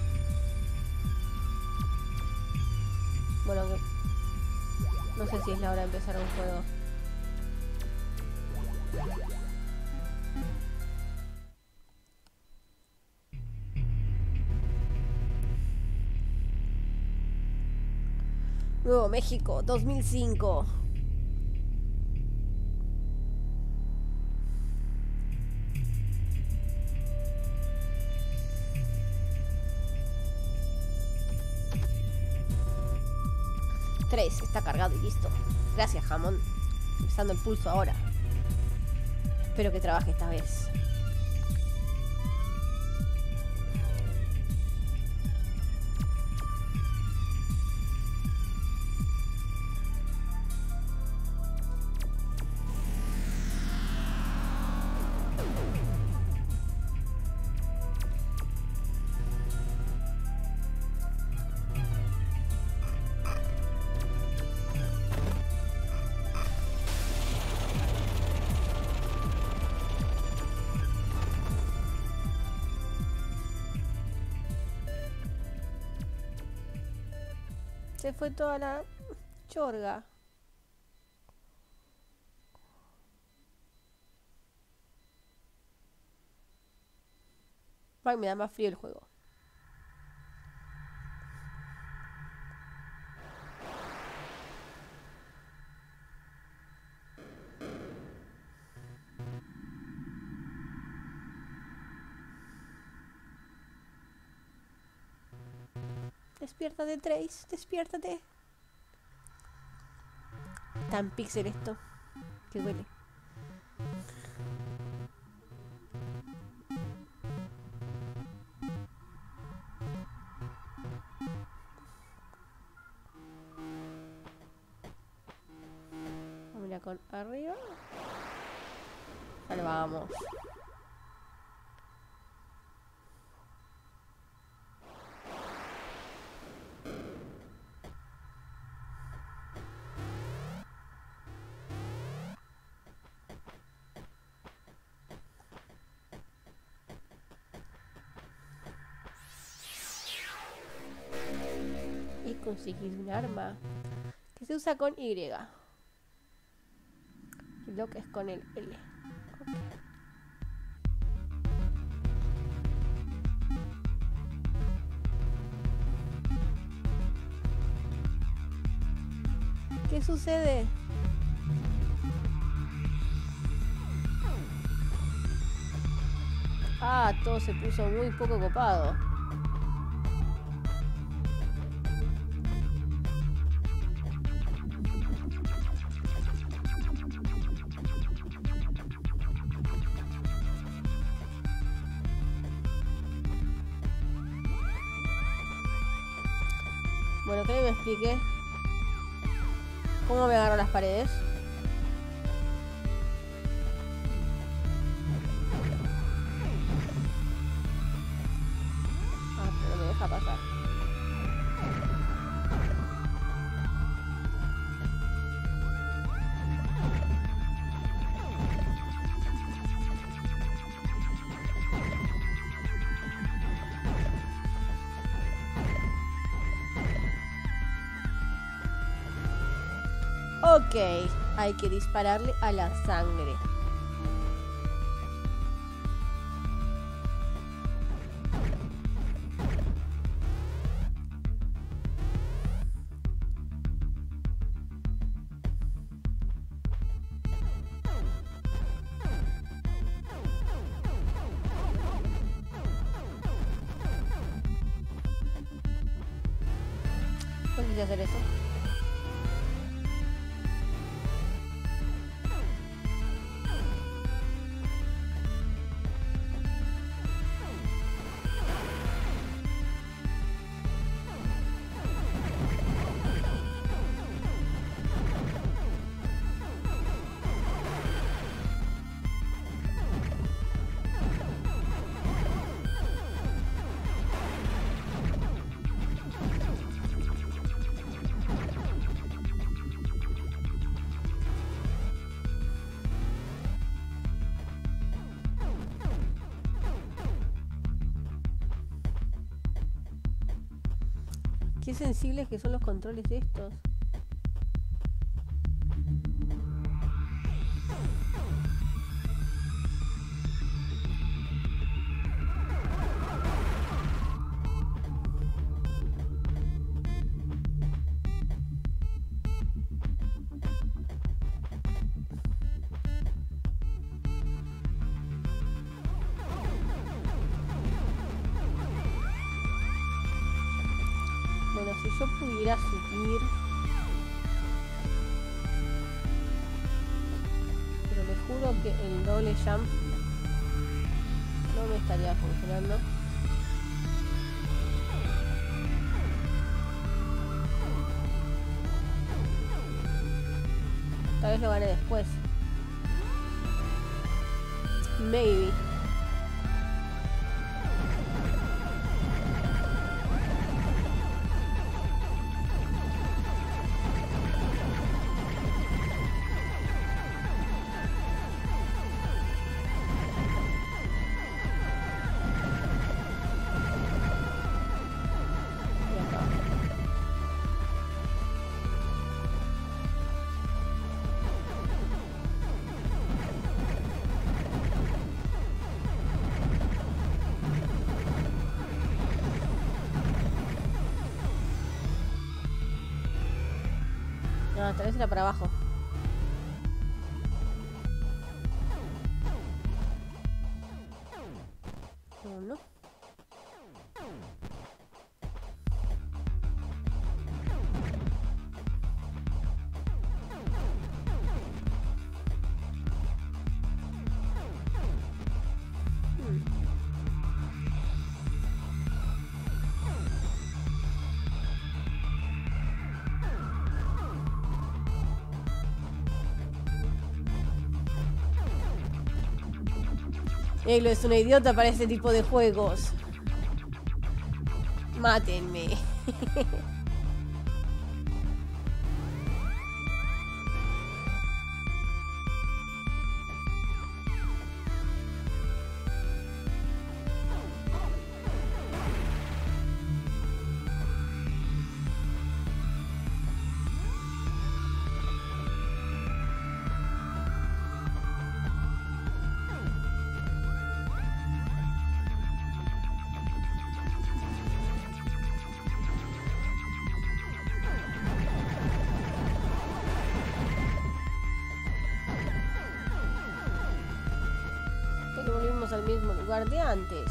Bueno, que no sé si es la hora de empezar un juego. Nuevo México, 2005. Está cargado y listo. Gracias, jamón. Empezando el pulso ahora. Espero que trabaje esta vez. Se fue toda la chorga. Ay, me da más frío el juego. Despiértate, Trace, despiértate. Tan pixel esto que duele. Mira con arriba. Ahora vamos. Conseguir un arma que se usa con Y. El lock es con el L. Okay. ¿Qué sucede? Ah, todo se puso muy poco copado. Bueno, que alguien me explique cómo me agarro las paredes. Ah, pero no me deja pasar. Ok, hay que dispararle a la sangre. No quise hacer eso. Qué sensibles que son los controles de estos. Bueno, si yo pudiera subir... Pero les juro que el doble jump no me estaría funcionando. Tal vez lo gane después. Maybe. No, tal vez era para abajo. No. Eglo es una idiota para este tipo de juegos. Mátenme. Volvimos al mismo lugar de antes.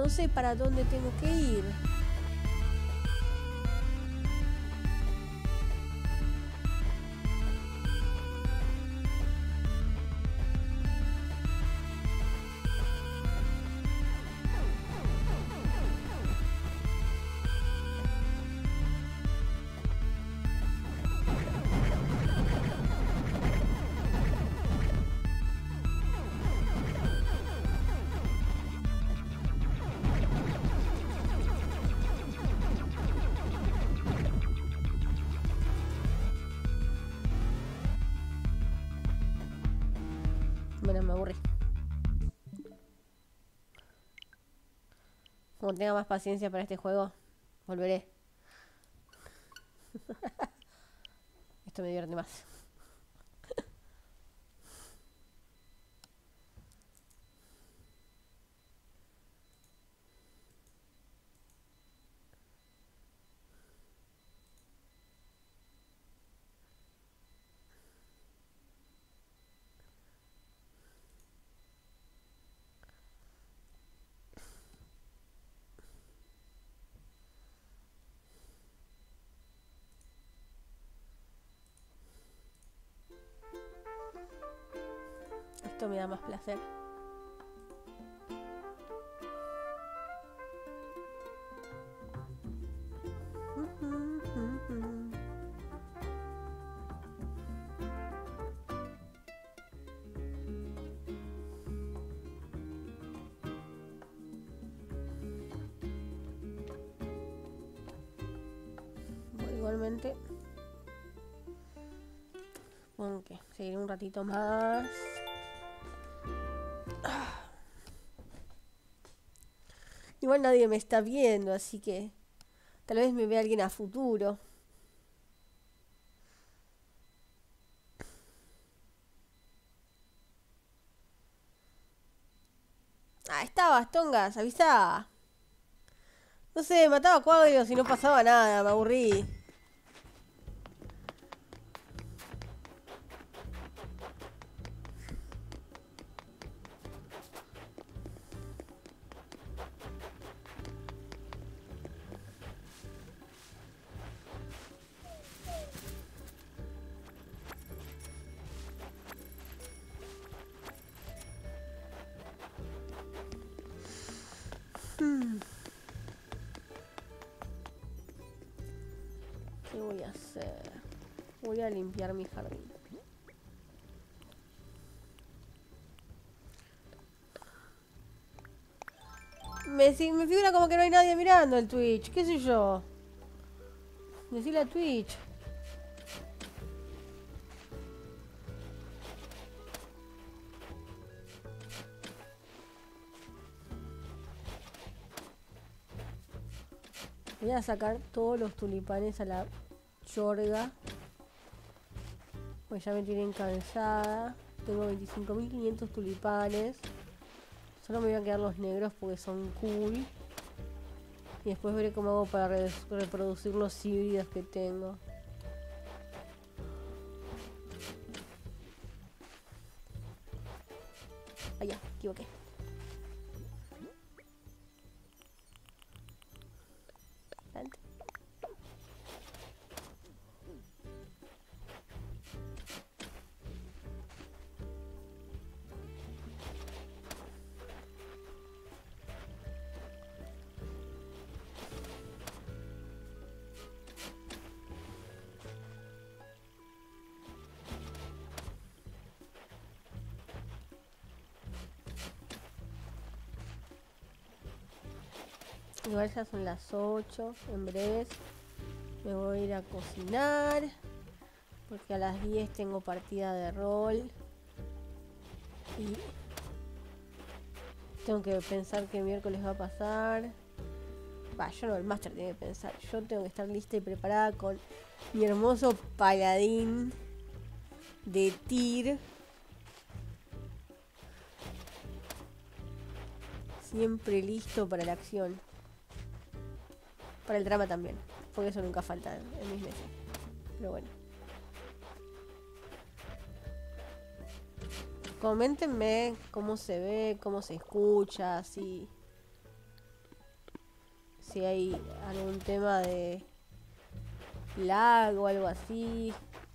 no sé para dónde tengo que ir. Bueno, me aburrí. Como tenga más paciencia para este juego, volveré. Esto me divierte más. Esto me da más placer. Bueno, igualmente, aunque seguiré un ratito más. Igual nadie me está viendo, así que tal vez me vea alguien a futuro. Ah, estabas, Tongas, avisá. No sé, mataba cuadros y no pasaba nada, me aburrí. ¿Qué voy a hacer? Voy a limpiar mi jardín. Me figura como que no hay nadie mirando el Twitch, qué sé yo. Decirle a Twitch. Voy a sacar todos los tulipanes a la chorga. Pues ya me tienen cansada. Tengo 25.500 tulipanes. Solo me voy a quedar los negros porque son cool. Y después veré cómo hago para reproducir los híbridos que tengo. Ah, ya, equivoqué. Adelante. Igual ya son las 8, en breve me voy a ir a cocinar porque a las 10 tengo partida de rol y tengo que pensar qué miércoles va a pasar. Yo no, el máster tiene que pensar. Yo tengo que estar lista y preparada con mi hermoso paladín de Tyr. Siempre listo para la acción. Para el drama también, porque eso nunca falta en mis meses. Pero bueno. Coméntenme cómo se ve, cómo se escucha, si si hay algún tema de lag o algo así.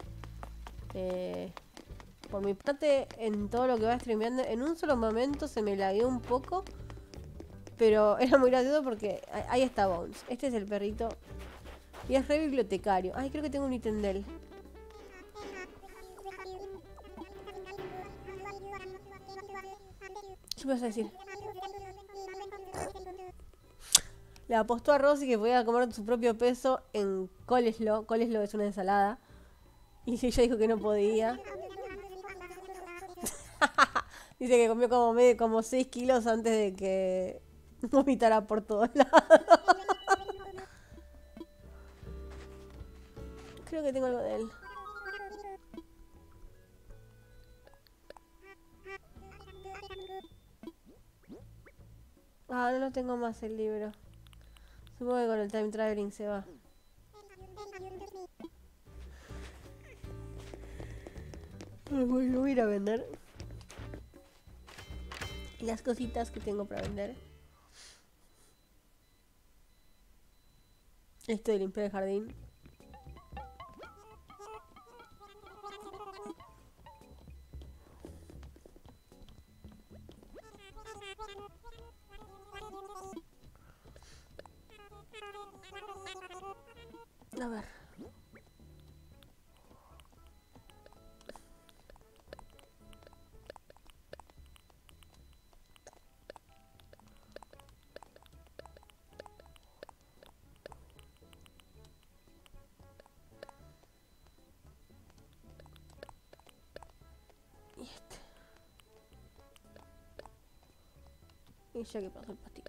Por mi parte, en todo lo que va streameando, en un solo momento se me lagueó un poco. Pero era muy gracioso porque ahí está Bones. Este es el perrito. Y es re bibliotecario. Ay, creo que tengo un ítem de él. ¿Qué me vas a decir? Le apostó a Rosy que podía comer su propio peso en coleslaw. Coleslaw es una ensalada. Y ella dijo que no podía. Dice que comió como 6 kilos antes de que vomitara por todos lados. Creo que tengo algo de él. Ah, no lo tengo más el libro. Supongo que con el time traveling se va. Lo voy a ir a vender. Y las cositas que tengo para vender. Esto de limpiar el jardín. A ver. Y este. Y ya que pasó el patito.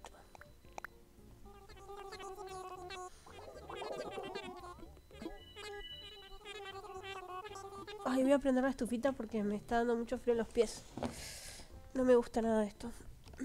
Ay, voy a prender la estufita porque me está dando mucho frío en los pies. No me gusta nada de esto.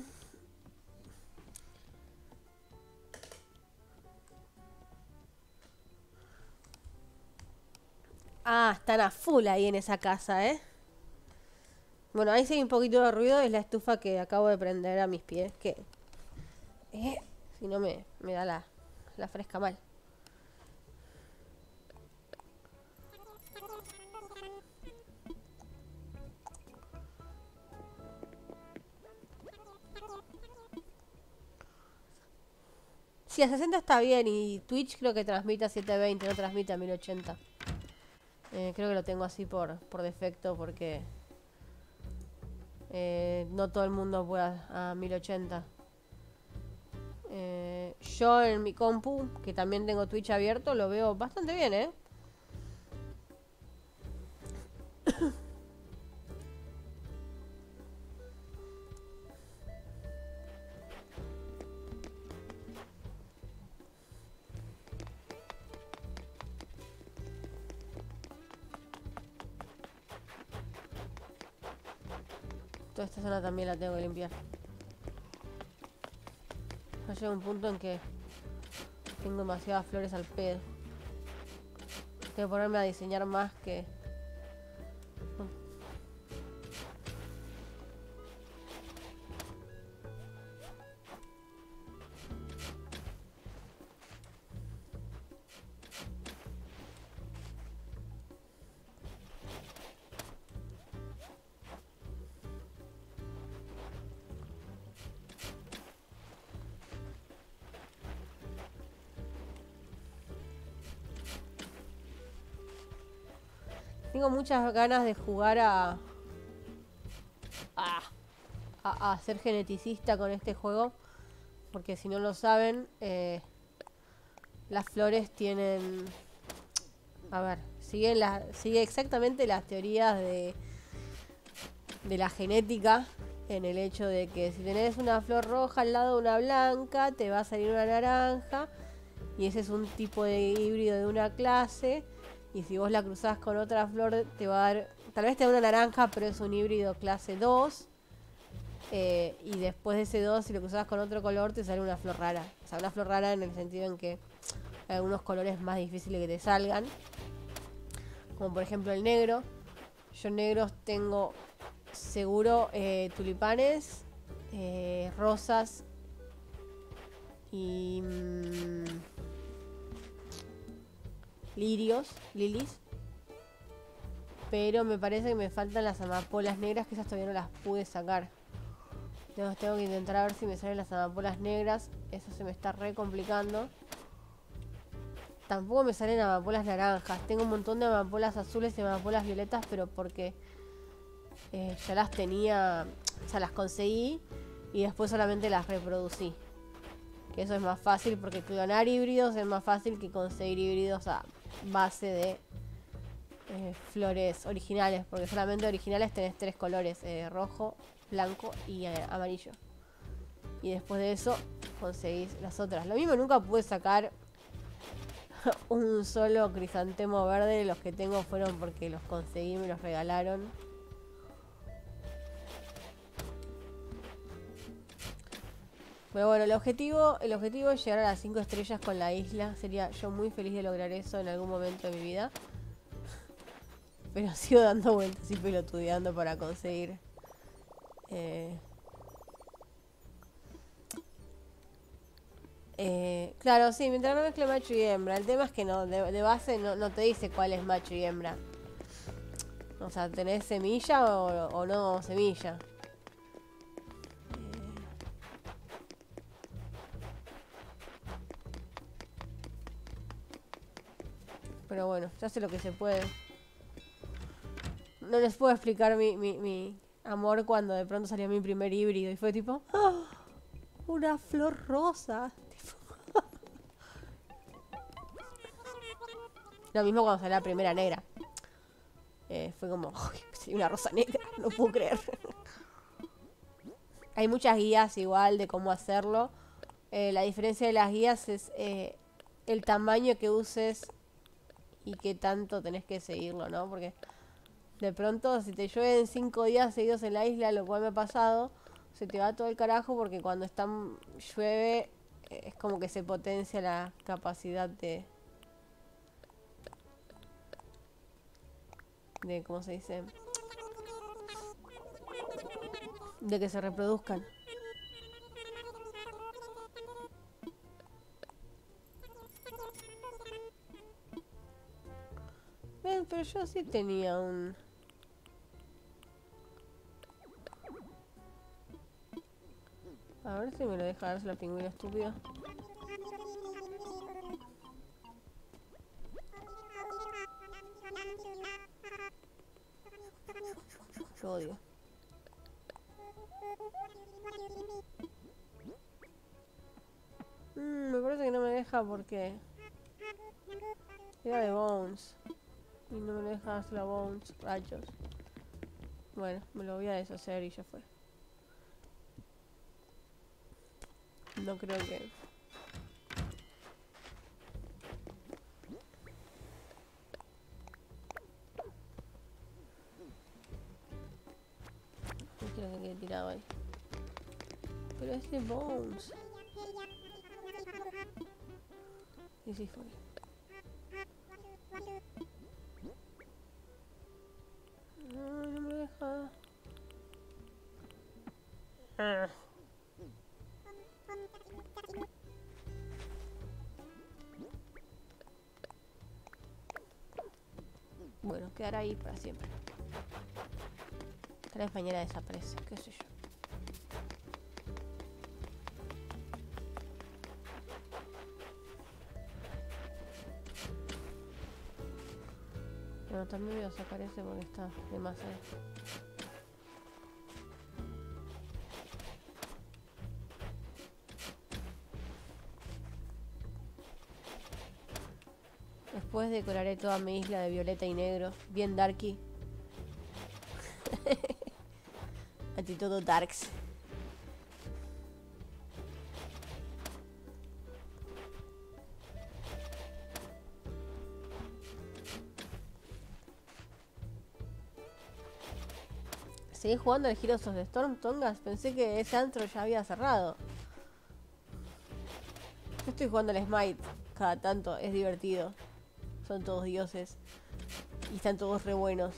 Ah, están a full ahí en esa casa, ¿eh? Bueno, ahí sí hay un poquito de ruido. Es la estufa que acabo de prender a mis pies. Que si no me da la fresca mal. Sí, a 60 está bien y Twitch creo que transmite a 720, no transmite a 1080. Creo que lo tengo así por defecto porque no todo el mundo puede a 1080. Yo en mi compu, que también tengo Twitch abierto, lo veo bastante bien, ¿eh? Toda esta zona también la tengo que limpiar. Ya llega un punto en que tengo demasiadas flores al pedo. Tengo que ponerme a diseñar más que... Tengo muchas ganas de jugar a ser geneticista con este juego. Porque si no lo saben, las flores tienen... A ver, sigue exactamente las teorías de la genética. En el hecho de que si tenés una flor roja al lado de una blanca, te va a salir una naranja. Y ese es un tipo de híbrido de una clase. Y si vos la cruzás con otra flor, te va a dar... Tal vez te da una naranja, pero es un híbrido clase 2. Y después de ese 2, si lo cruzás con otro color, te sale una flor rara. O sea, una flor rara en el sentido en que hay algunos colores más difíciles que te salgan. Como por ejemplo el negro. Yo negros tengo seguro tulipanes, rosas y lilies. Pero me parece que me faltan las amapolas negras, que esas todavía no las pude sacar. Entonces tengo que intentar a ver si me salen las amapolas negras. Eso se me está re complicando. Tampoco me salen amapolas naranjas. Tengo un montón de amapolas azules y amapolas violetas, pero porque ya las tenía, o sea, las conseguí y después solamente las reproducí. Que eso es más fácil porque clonar híbridos es más fácil que conseguir híbridos a base de flores originales, porque solamente originales tenés 3 colores, rojo, blanco y amarillo. Y después de eso conseguís las otras. Lo mismo, nunca pude sacar un solo crisantemo verde. Los que tengo fueron porque los conseguí, me los regalaron. Pero bueno, el objetivo es llegar a las 5 estrellas con la isla. Sería yo muy feliz de lograr eso en algún momento de mi vida. Pero sigo dando vueltas y pelotudeando para conseguir. Claro, sí, mientras no mezcle macho y hembra. El tema es que no, de base no te dice cuál es macho y hembra. O sea, ¿tenés semilla o no semilla? Pero bueno, ya sé lo que se puede. No les puedo explicar mi amor cuando de pronto salió mi primer híbrido y fue tipo... ¡Oh! Una flor rosa. Lo mismo cuando salió la primera negra. Fue como... ¡Oh, una rosa negra! No puedo creer. Hay muchas guías igual de cómo hacerlo. La diferencia de las guías es el tamaño que uses y qué tanto tenés que seguirlo, ¿no? Porque... de pronto, si te llueven 5 días seguidos en la isla, lo cual me ha pasado, se te va todo el carajo porque cuando llueve es como que se potencia la capacidad de ¿cómo se dice? De que se reproduzcan. Pero yo sí tenía un... A ver si me lo deja darse la pingüina estúpida. Yo odio. Me parece que no me deja porque... era de Bones. Y no me deja hacer la Bones, rayos. Bueno, me lo voy a deshacer y ya fue. No creo que... no quiero que quede tirado ahí. Pero es de Bones. Y sí fue. No me deja. Bueno, quedará ahí para siempre. Tal vez mañana desaparece, qué sé yo. Bueno, también voy a sacar ese porque está de más ahí. Después decoraré toda mi isla de violeta y negro, bien darky. Ante todo darks. Seguí jugando al Heroes of the Storm, Tongas. Pensé que ese antro ya había cerrado. Yo estoy jugando al Smite cada tanto, es divertido. Son todos dioses. Y están todos re buenos.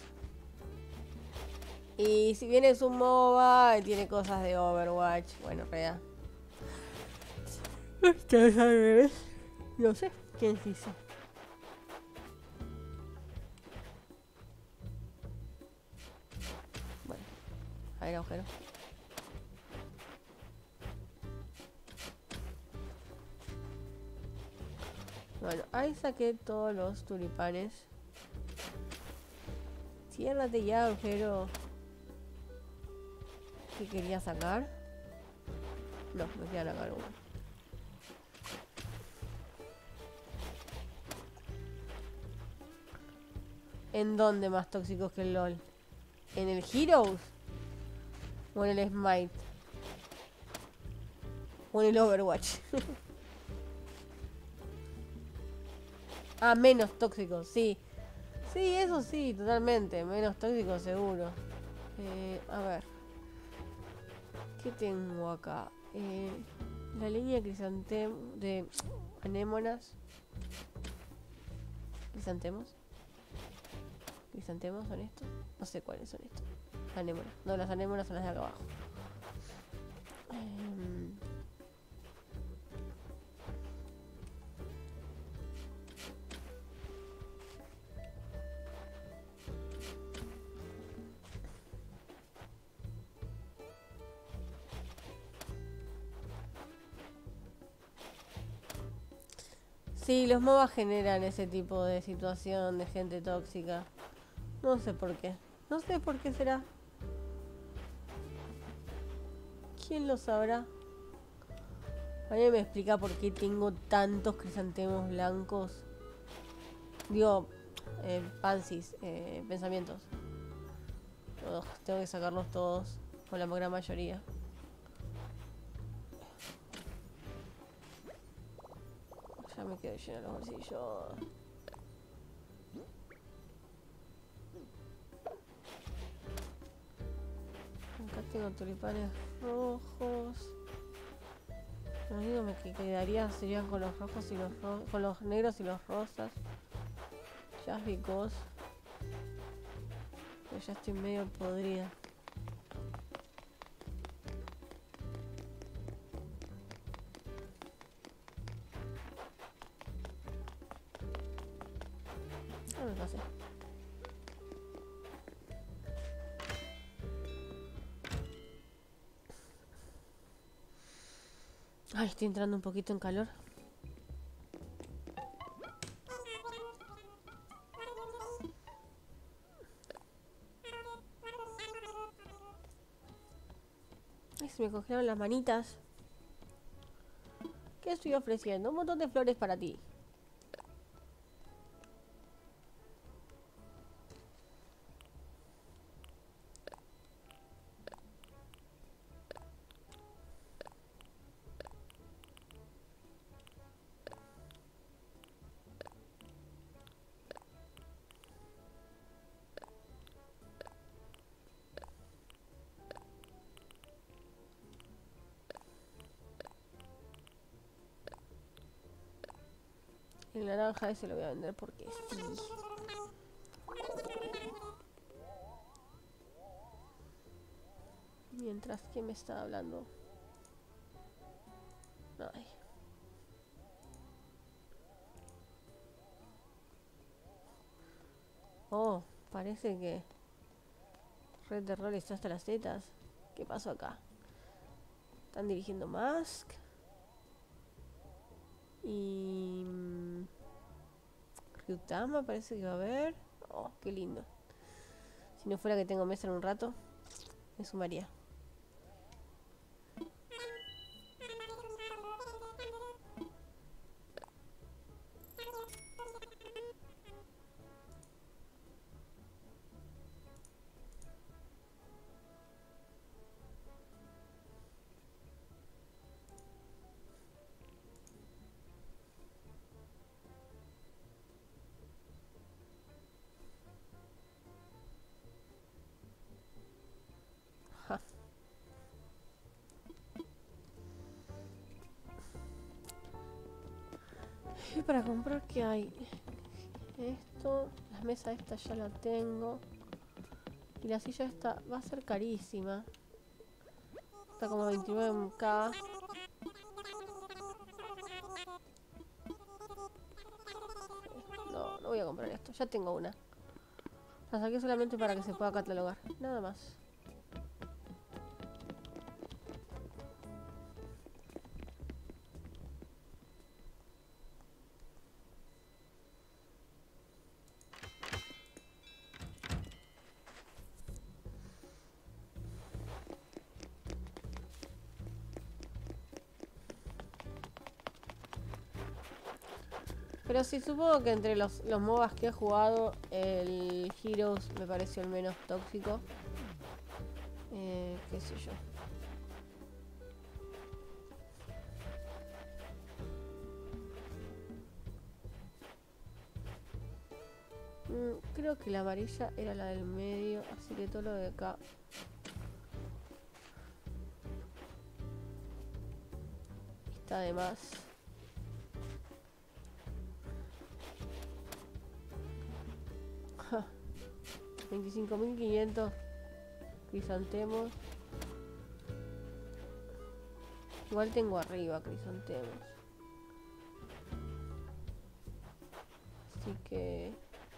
Y si bien es un MOBA, tiene cosas de Overwatch. Bueno, en realidad. Esto es al revés. No sé quién se hizo. Bueno, a ver, agujero. Bueno, ahí saqué todos los tulipanes. Ciérrate ya, agujero. ¿Qué quería sacar? No, me queda sacar uno. ¿En dónde más tóxicos que el LOL? ¿En el Heroes? ¿O en el Smite? ¿O en el Overwatch? Ah, menos tóxicos, sí. Sí, eso sí, totalmente. Menos tóxicos seguro. A ver. ¿Qué tengo acá? La línea de anémonas. ¿Crisantemos? ¿Crisantemos son estos? No sé cuáles son estos. Anémonas. No, las anémonas son las de acá abajo. Sí, los MOBA generan ese tipo de situación de gente tóxica. No sé por qué. No sé por qué será. ¿Quién lo sabrá? ¿Alguien me explica por qué tengo tantos crisantemos blancos? Digo, pansis, pensamientos. Ugh, tengo que sacarlos todos, o la gran mayoría. Ya me quedo lleno los bolsillos. Acá tengo tulipanes rojos. Lo único que quedaría serían con los rojos y con los negros y los rosas. Just because. Pero ya estoy medio podrida. Ah, me pasé. Ay, estoy entrando un poquito en calor. Ay, se me congelaron las manitas. ¿Qué estoy ofreciendo? Un montón de flores para ti. El naranja ese lo voy a vender porque sí. Mientras, ¿quién me está hablando? Ay. Oh, parece que Red de Roll está hasta las tetas. ¿Qué pasó acá? Están dirigiendo Mask. Y... Ryutama parece que va a haber. Oh, qué lindo. Si no fuera que tengo mesa en un rato, me sumaría. Ja. Y para comprar, ¿qué hay? Esto, la mesa esta ya la tengo. Y la silla esta va a ser carísima. Está como 29k. voy a comprar esto. Ya tengo una. La saqué solamente para que se pueda catalogar. Nada más. Pero sí, supongo que entre los MOBAs que he jugado, el Heroes me pareció el menos tóxico. Qué sé yo. Creo que la amarilla era la del medio, así que todo lo de acá está de más. Ja, 25.500 crisantemos. Igual tengo arriba crisantemos. Así que...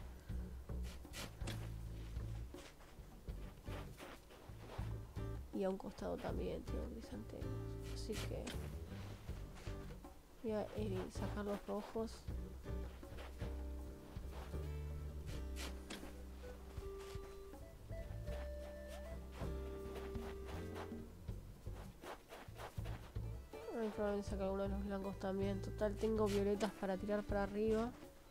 y a un costado también tengo crisantemos. Así que... voy a sacar los rojos. Probablemente sacar algunos de los blancos también. Total, tengo violetas para tirar para arriba.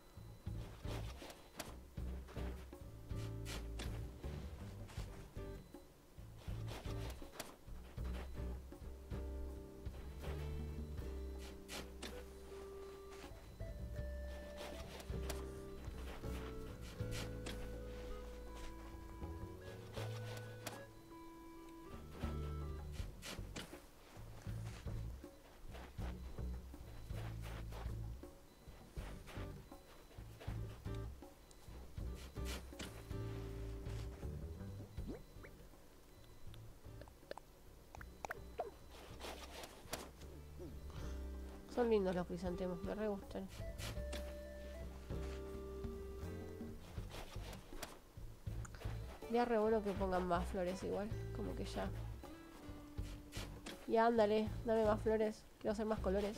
Son lindos los crisantemos, me re gustan. Sería re bueno que pongan más flores igual, como que ya. Ya ándale, dame más flores, quiero hacer más colores.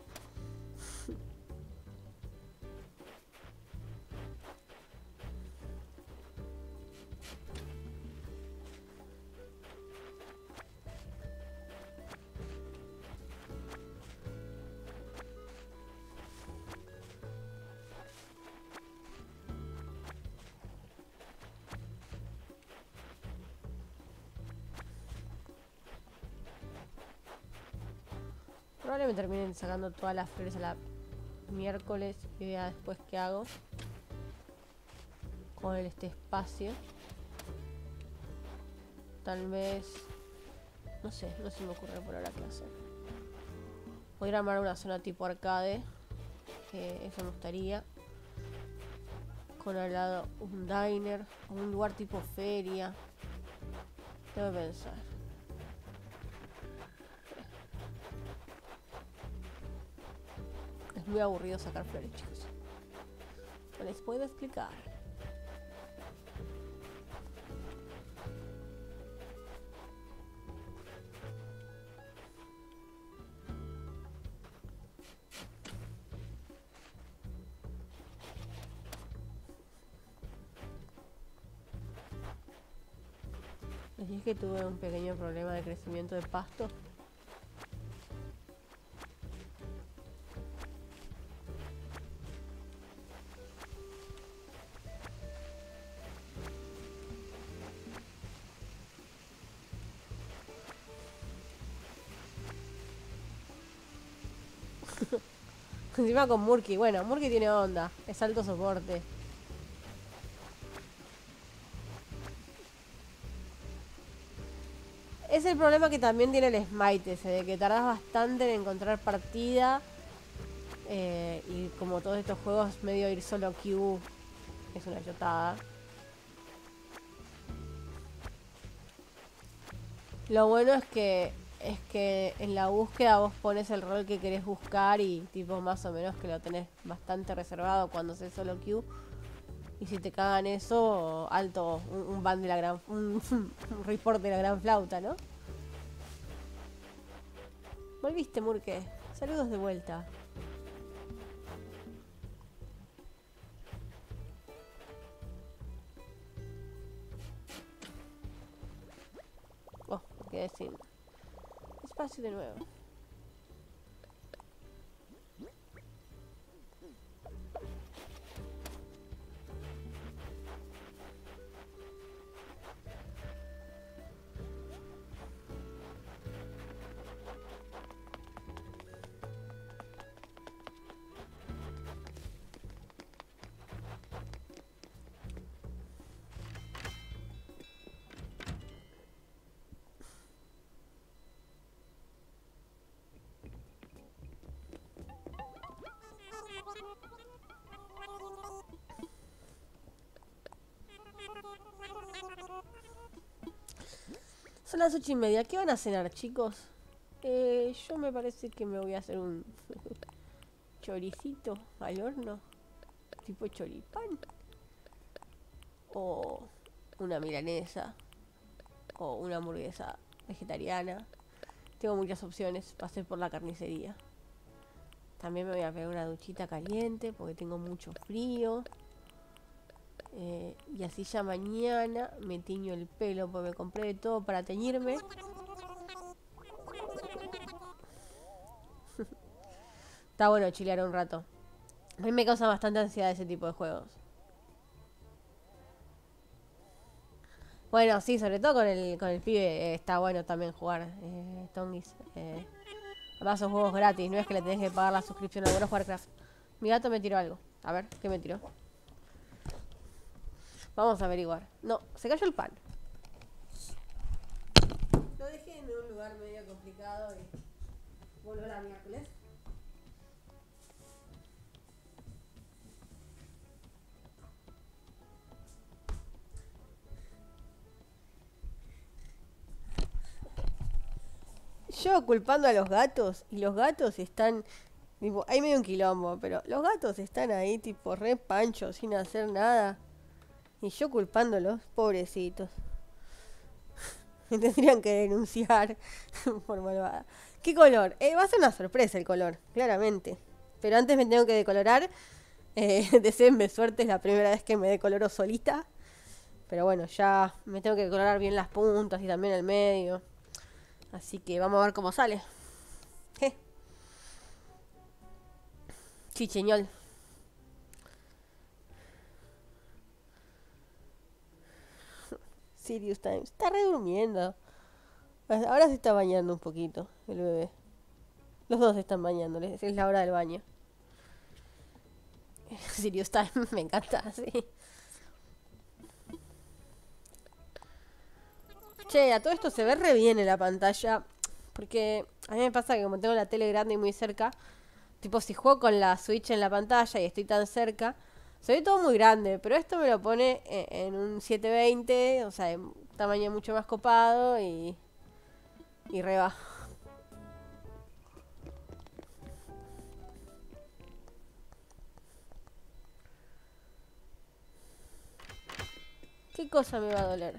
Probablemente terminen sacando todas las flores a la miércoles y vea después qué hago con este espacio. Tal vez, no sé, no se me ocurre por ahora qué hacer. Podría armar una zona tipo arcade, que eso me gustaría. Con al lado un diner o un lugar tipo feria. Debo pensar. Es muy aburrido sacar flores, chicos. No les puedo explicar. Les dije que tuve un pequeño problema de crecimiento de pasto. Encima con Murky. Bueno, Murky tiene onda. Es alto soporte. Es el problema que también tiene el Smite ese, de que tardas bastante en encontrar partida. Y como todos estos juegos, medio ir solo Q es una chotada. Lo bueno es que en la búsqueda vos pones el rol que querés buscar y tipo más o menos que lo tenés bastante reservado cuando haces solo Q. Y si te cagan eso, alto, un ban de la gran... un report de la gran flauta, ¿no? Volviste, Murke. Saludos de vuelta. Oh, me quedé sin espacio de nuevo. Son las 8:30. ¿Qué van a cenar, chicos? Yo me parece que me voy a hacer un choricito al horno. Tipo choripán. O una milanesa. O una hamburguesa vegetariana. Tengo muchas opciones. Pasé por la carnicería. También me voy a pegar una duchita caliente porque tengo mucho frío. Y así ya mañana me tiño el pelo porque me compré de todo para teñirme. Está bueno chilear un rato. A mí me causa bastante ansiedad ese tipo de juegos. Bueno, sí, sobre todo con el pibe está bueno también jugar Tongis. Además son juegos gratis, no es que le tenés que pagar la suscripción al World of Warcraft. Mi gato me tiró algo. A ver, ¿qué me tiró? Vamos a averiguar. No, se cayó el pan. Lo dejé en un lugar medio complicado y volvió la miércoles. Yo culpando a los gatos y los gatos están... Tipo, hay medio un quilombo, pero los gatos están ahí tipo re panchos sin hacer nada. Y yo culpándolos, pobrecitos. Me tendrían que denunciar por malvada. ¿Qué color? Va a ser una sorpresa el color, claramente. Pero antes me tengo que decolorar. Deseenme suerte, es la primera vez que me decoloro solita. Pero bueno, ya me tengo que decolorar bien las puntas y también el medio. Así que vamos a ver cómo sale. Chicheñol. Sirius Times. Está re durmiendo. Ahora se está bañando un poquito el bebé. Los dos están bañando. Es la hora del baño. Sirius Times. Me encanta, sí. Che, a todo esto se ve re bien en la pantalla. Porque a mí me pasa que como tengo la tele grande y muy cerca, tipo si juego con la Switch en la pantalla y estoy tan cerca, se ve todo muy grande, pero esto me lo pone en un 720, o sea, en tamaño mucho más copado y re va. ¿Qué cosa me va a doler?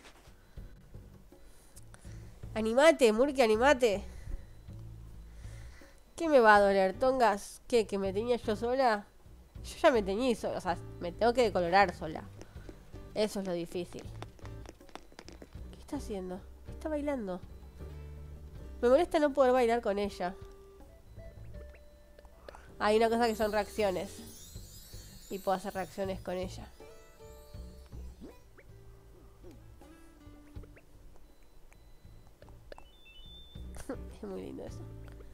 Animate, Murky, animate. ¿Qué me va a doler? ¿Tongas? ¿Qué? ¿Que me teñía yo sola? Yo ya me teñí sola, o sea, me tengo que decolorar sola. Eso es lo difícil. ¿Qué está haciendo? Está bailando. Me molesta no poder bailar con ella. Hay una cosa que son reacciones. Y puedo hacer reacciones con ella. Es muy lindo eso.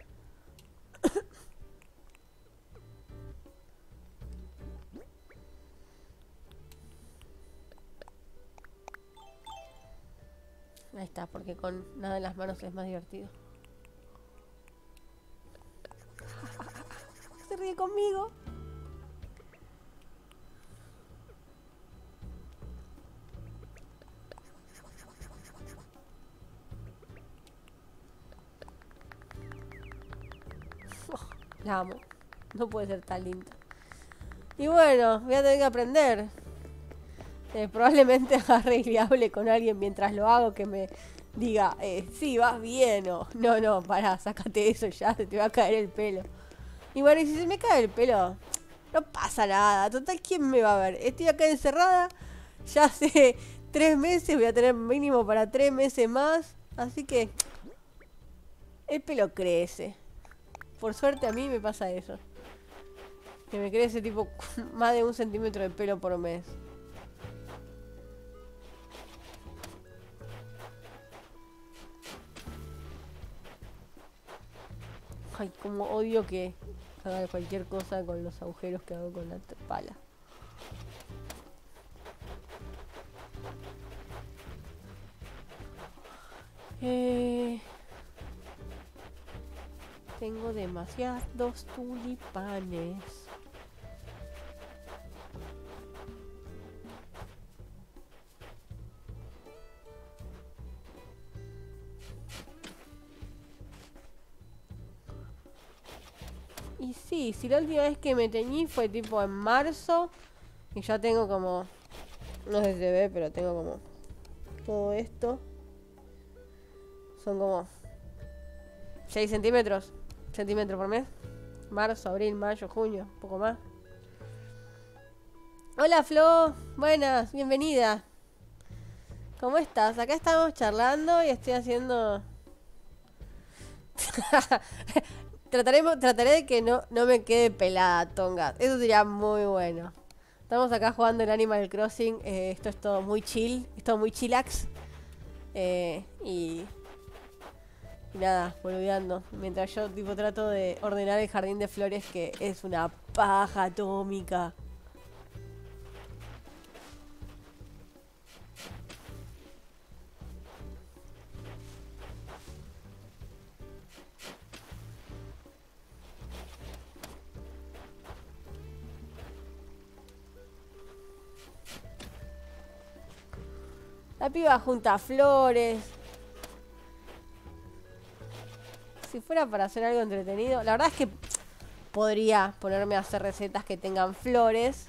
Ahí está, porque con nada en las manos es más divertido. Se ríe conmigo. La amo. No puede ser tan linda. Y bueno, voy a tener que aprender. Probablemente agarre y le hable con alguien mientras lo hago que me diga, sí, vas bien o no, pará, sácate eso ya, se te va a caer el pelo. Y bueno, y si se me cae el pelo, no pasa nada. Total, ¿quién me va a ver? Estoy acá encerrada, ya hace 3 meses, voy a tener mínimo para 3 meses más. Así que el pelo crece. Por suerte a mí me pasa eso. Que me crece tipo más de 1 centímetro de pelo por mes. Ay, como odio que haga cualquier cosa con los agujeros que hago con la pala. Tengo demasiados tulipanes. Y sí, si la última vez que me teñí fue tipo en marzo. Y ya tengo como... No sé si se ve, pero tengo como... Todo esto. Son como... 6 centímetros. Centímetros por mes. Marzo, abril, mayo, junio. Un poco más. Hola Flo. Buenas, bienvenida. ¿Cómo estás? Acá estamos charlando y estoy haciendo... Trataré de que no me quede pelada, Tonga. Eso sería muy bueno. Estamos acá jugando el Animal Crossing. Esto es todo muy chill. Es todo muy chillax. Y nada, boludeando. Mientras yo tipo trato de ordenar el jardín de flores, que es una paja atómica. La piba junta flores. Si fuera para hacer algo entretenido, la verdad es que podría ponerme a hacer recetas que tengan flores.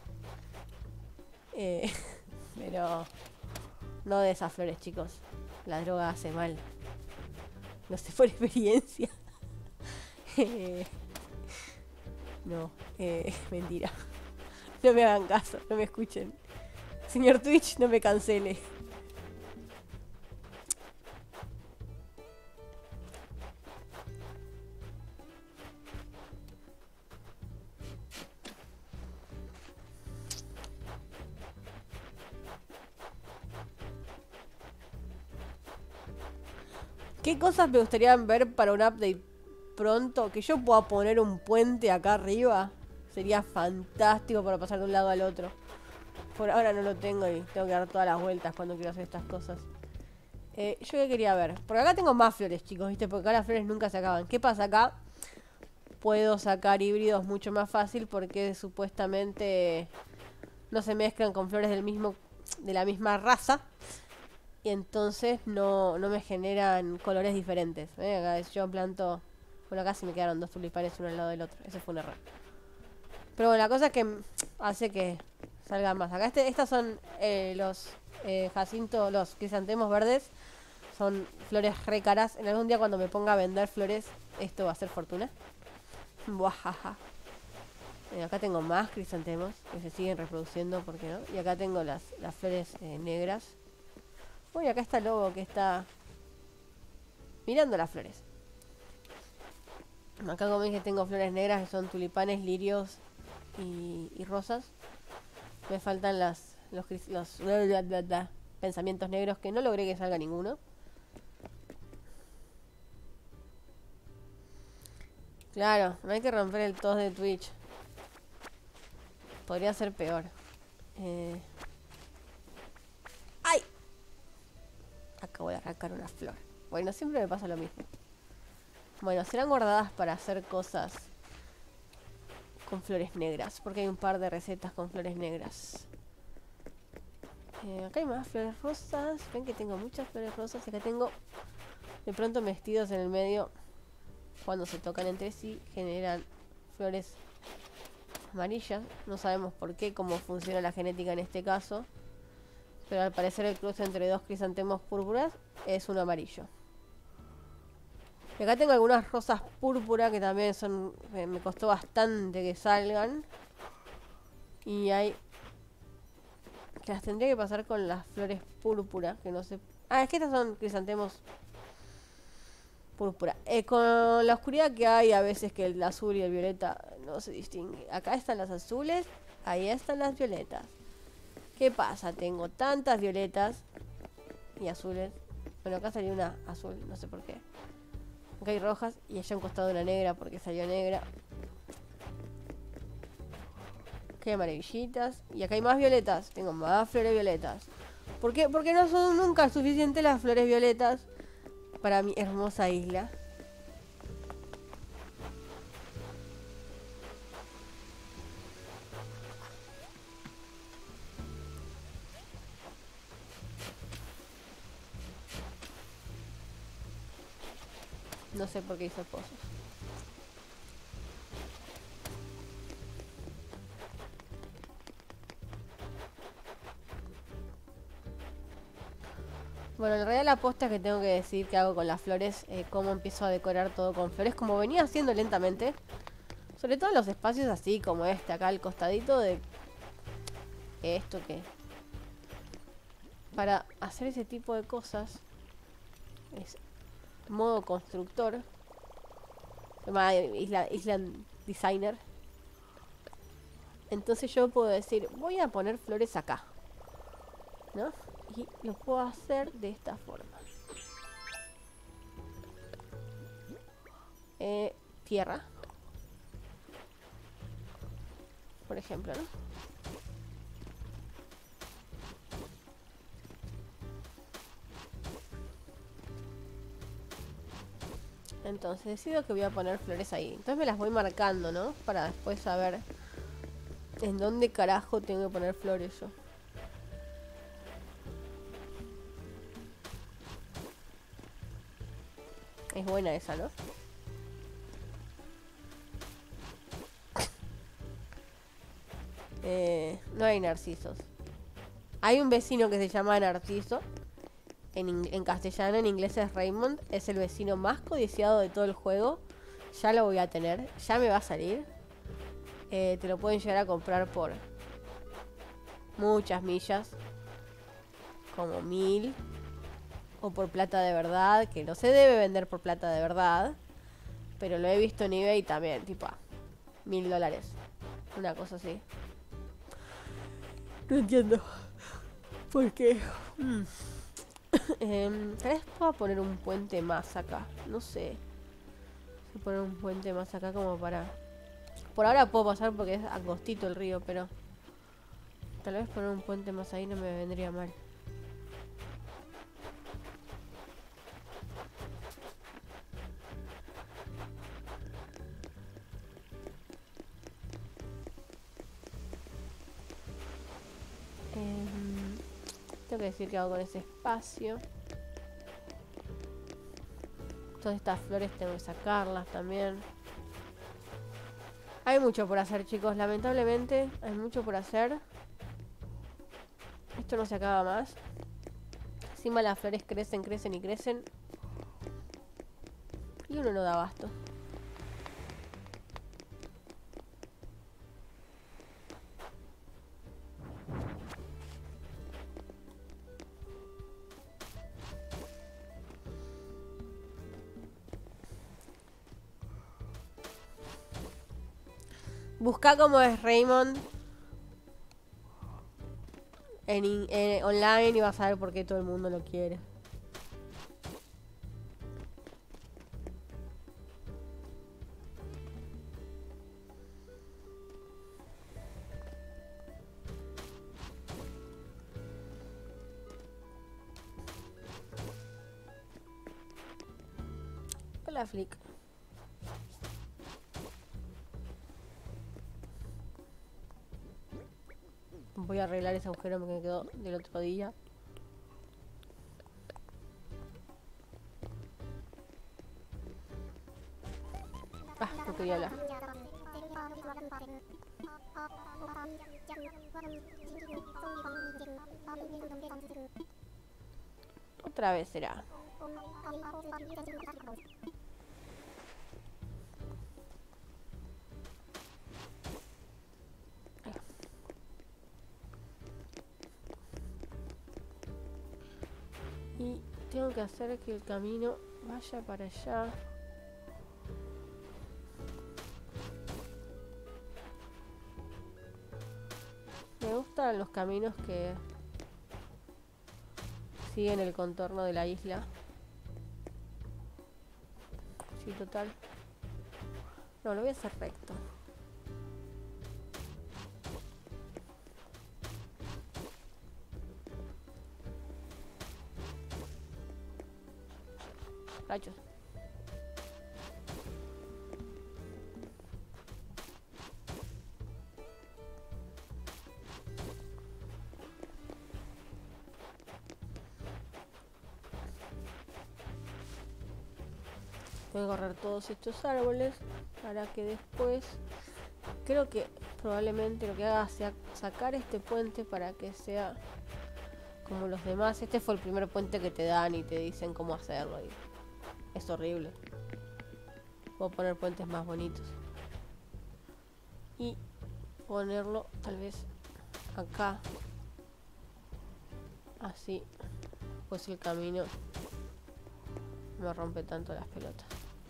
Pero no de esas flores, chicos. La droga hace mal. No sé por experiencia. No, mentira. No me hagan caso, no me escuchen. Señor Twitch, no me cancele. ¿Qué cosas me gustaría ver para un update pronto? Que yo pueda poner un puente acá arriba. Sería fantástico para pasar de un lado al otro. Por ahora no lo tengo y tengo que dar todas las vueltas cuando quiero hacer estas cosas. Yo qué quería ver. Porque acá tengo más flores, chicos, ¿viste? Porque acá las flores nunca se acaban. ¿Qué pasa acá? Puedo sacar híbridos mucho más fácil porque supuestamente no se mezclan con flores de la misma raza. Y entonces no me generan colores diferentes. Acá yo planto... Bueno, acá se me quedaron 2 tulipanes uno al lado del otro. Ese fue un error. Pero bueno, la cosa es que hace que salgan más. Acá estas son los jacintos, los crisantemos verdes. Son flores re caras. En algún día cuando me ponga a vender flores, esto va a ser fortuna. Buajaja. Acá tengo más crisantemos que se siguen reproduciendo, ¿por qué no? Y acá tengo las flores negras. Uy, acá está el lobo que está mirando las flores. Acá como dije tengo flores negras que son tulipanes, lirios y rosas. Me faltan los pensamientos negros que no logré que salga ninguno. Claro, no hay que romper el tos de Twitch. Podría ser peor. ¡Ay! Acabo de arrancar una flor. Bueno, siempre me pasa lo mismo. Bueno, serán guardadas para hacer cosas con flores negras. Porque hay un par de recetas con flores negras. Acá hay más flores rosas. Ven que tengo muchas flores rosas. Y acá tengo de pronto vestidos en el medio. Cuando se tocan entre sí generan flores amarillas. No sabemos por qué, cómo funciona la genética en este caso. Pero al parecer el cruce entre dos crisantemos púrpuras es uno amarillo. Y acá tengo algunas rosas púrpura que también son... me costó bastante que salgan. Y hay... que las tendría que pasar con las flores púrpura, que no sé... Ah, es que estas son crisantemos púrpura. Con la oscuridad que hay a veces que el azul y el violeta no se distingue. Acá están las azules, ahí están las violetas. ¿Qué pasa? Tengo tantas violetas y azules. Bueno, acá salió una azul, no sé por qué. Acá hay rojas y allá a un costado una negra porque salió negra. Acá hay amarillitas y acá hay más violetas. Tengo más flores violetas. ¿Por qué? Porque no son nunca suficientes las flores violetas para mi hermosa isla. No sé por qué hice pozos. Bueno, en realidad la posta es que tengo que decir qué hago con las flores, cómo empiezo a decorar todo con flores, como venía haciendo lentamente. Sobre todo en los espacios así como este, acá al costadito de esto que... Para hacer ese tipo de cosas es modo constructor. Isla Designer. Entonces yo puedo decir, voy a poner flores acá, ¿no? Y lo puedo hacer de esta forma. Tierra. Por ejemplo, ¿no? Entonces decido que voy a poner flores ahí. Entonces me las voy marcando, ¿no? Para después saber en dónde carajo tengo que poner flores yo. Es buena esa, ¿no? No hay narcisos. Hay un vecino que se llama Narciso. En castellano, en inglés es Raymond. Es el vecino más codiciado de todo el juego. Ya lo voy a tener. Ya me va a salir. Te lo pueden llegar a comprar por muchas millas. Como 1000. O por plata de verdad. Que no se debe vender por plata de verdad. Pero lo he visto en eBay también. Tipo $1000. Una cosa así. No entiendo. ¿Por qué? Tal vez pueda poner un puente más acá. No sé. Si poner un puente más acá como para... Por ahora puedo pasar porque es angostito el río, pero... Tal vez poner un puente más ahí no me vendría mal. Tengo que decir qué hago con ese espacio. Todas estas flores tengo que sacarlas también. Hay mucho por hacer, chicos. Lamentablemente hay mucho por hacer. Esto no se acaba más. Encima las flores crecen, crecen y crecen. Y uno no da abasto. Busca cómo es Raymond en online y vas a ver por qué todo el mundo lo quiere. Hola, Flick. Voy a arreglar ese agujero que me quedó del otro día. Ah, no quería hablar. Otra vez será. Y tengo que hacer que el camino vaya para allá. Me gustan los caminos que siguen el contorno de la isla. Sí, total. No, lo voy a hacer recto. Rayos. Voy a correr todos estos árboles para que después, creo que probablemente lo que haga sea sacar este puente para que sea como los demás. Este fue el primer puente que te dan y te dicen cómo hacerlo y es horrible. Puedo poner puentes más bonitos y ponerlo tal vez acá, así pues el camino no rompe tanto las pelotas.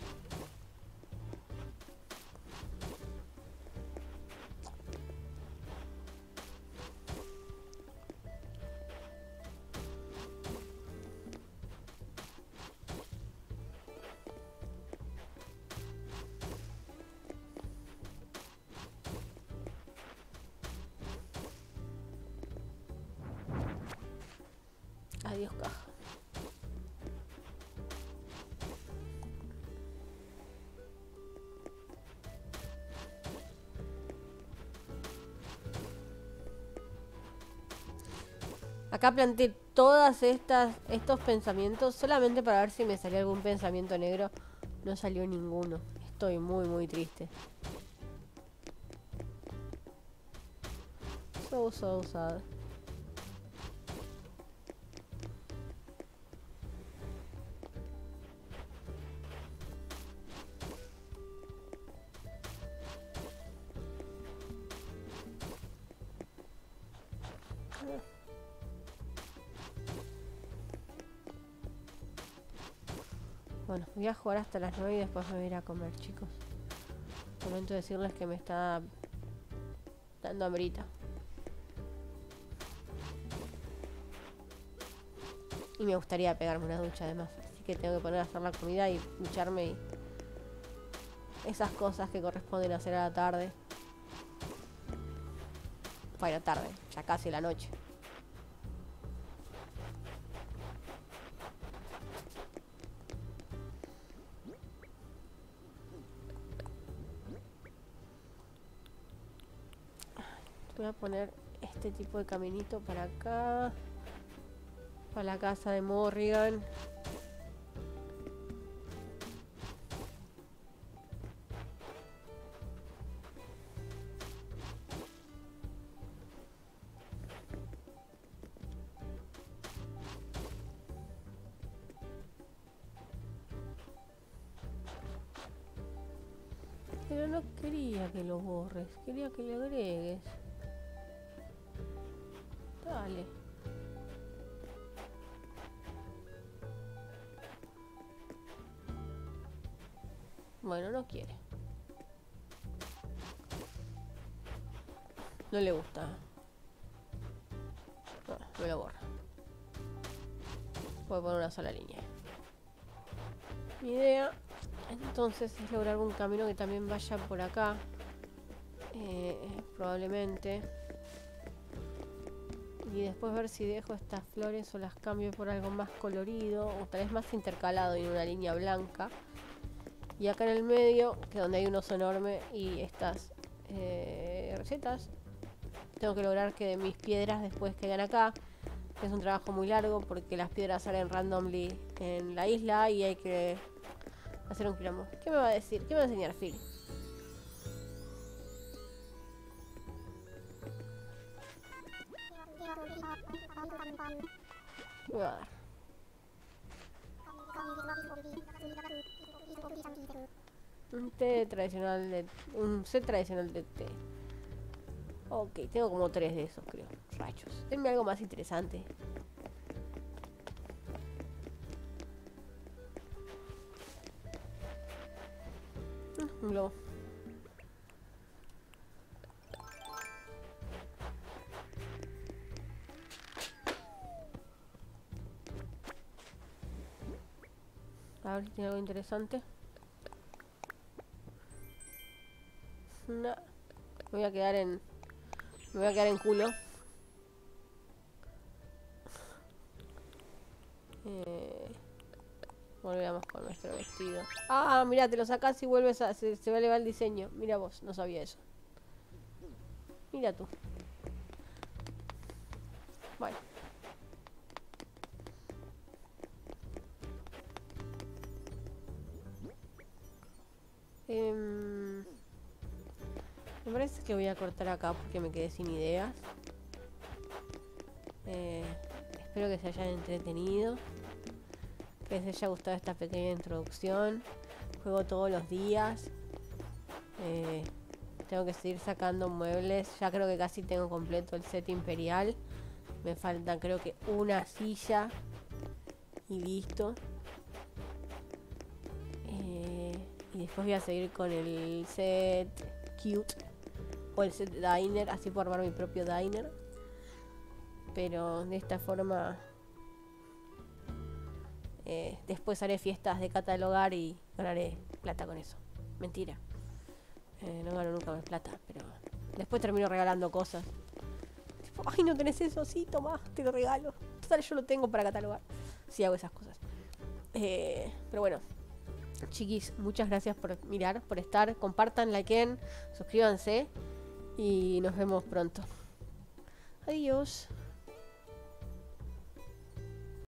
Adiós, caja. Acá planteé todas estos pensamientos solamente para ver si me salía algún pensamiento negro. No salió ninguno. Estoy muy, muy triste. So sad. Bueno, voy a jugar hasta las 9 y después me voy a ir a comer, chicos. Momento de decirles que me está dando hambrita. Y me gustaría pegarme una ducha además. Así que tengo que poner a hacer la comida y ducharme y esas cosas que corresponden hacer a la tarde. Bueno, tarde, ya casi la noche. Voy a poner este tipo de caminito para acá. Para la casa de Morrigan. Pero no quería que lo borres, quería que le agregues. Dale. Bueno, no quiere. No le gusta. No, me lo borra. Voy a poner una sola línea. Mi idea entonces es lograr un camino que también vaya por acá. Probablemente. Y después ver si dejo estas flores o las cambio por algo más colorido o tal vez más intercalado y en una línea blanca. Y acá en el medio, que donde hay un oso enorme y estas recetas, tengo que lograr que mis piedras después caigan acá. Es un trabajo muy largo porque las piedras salen randomly en la isla y hay que hacer un quilombo. ¿Qué me va a decir? ¿Qué me va a enseñar Phil? Me va a dar. Un té tradicional de... Un set tradicional de té. Ok, tengo como 3 de esos, creo. Rayos. Denme algo más interesante. Un globo. A ver si tiene algo interesante. No. Me voy a quedar en... Me voy a quedar en culo. Volvemos con nuestro vestido. Ah, mira, te lo sacas y vuelves a... Se va a elevar el diseño. Mira vos, no sabía eso. Mira tú. Bueno. Me parece que voy a cortar acá porque me quedé sin ideas. Espero que se hayan entretenido, que les haya gustado esta pequeña introducción. Juego todos los días. Tengo que seguir sacando muebles. Ya creo que casi tengo completo el set imperial. Me faltan creo que una silla y listo. Y después voy a seguir con el set cute o el set diner, así puedo armar mi propio diner. Pero de esta forma después haré fiestas de catalogar y ganaré plata con eso. Mentira, no gano nunca más plata, pero después termino regalando cosas tipo, ay, no tenés eso, sí, toma, te lo regalo. Total, yo lo tengo para catalogar. Sí, hago esas cosas. Pero bueno, chiquis, muchas gracias por mirar, por estar. Compartan, likeen, suscríbanse y nos vemos pronto. Adiós.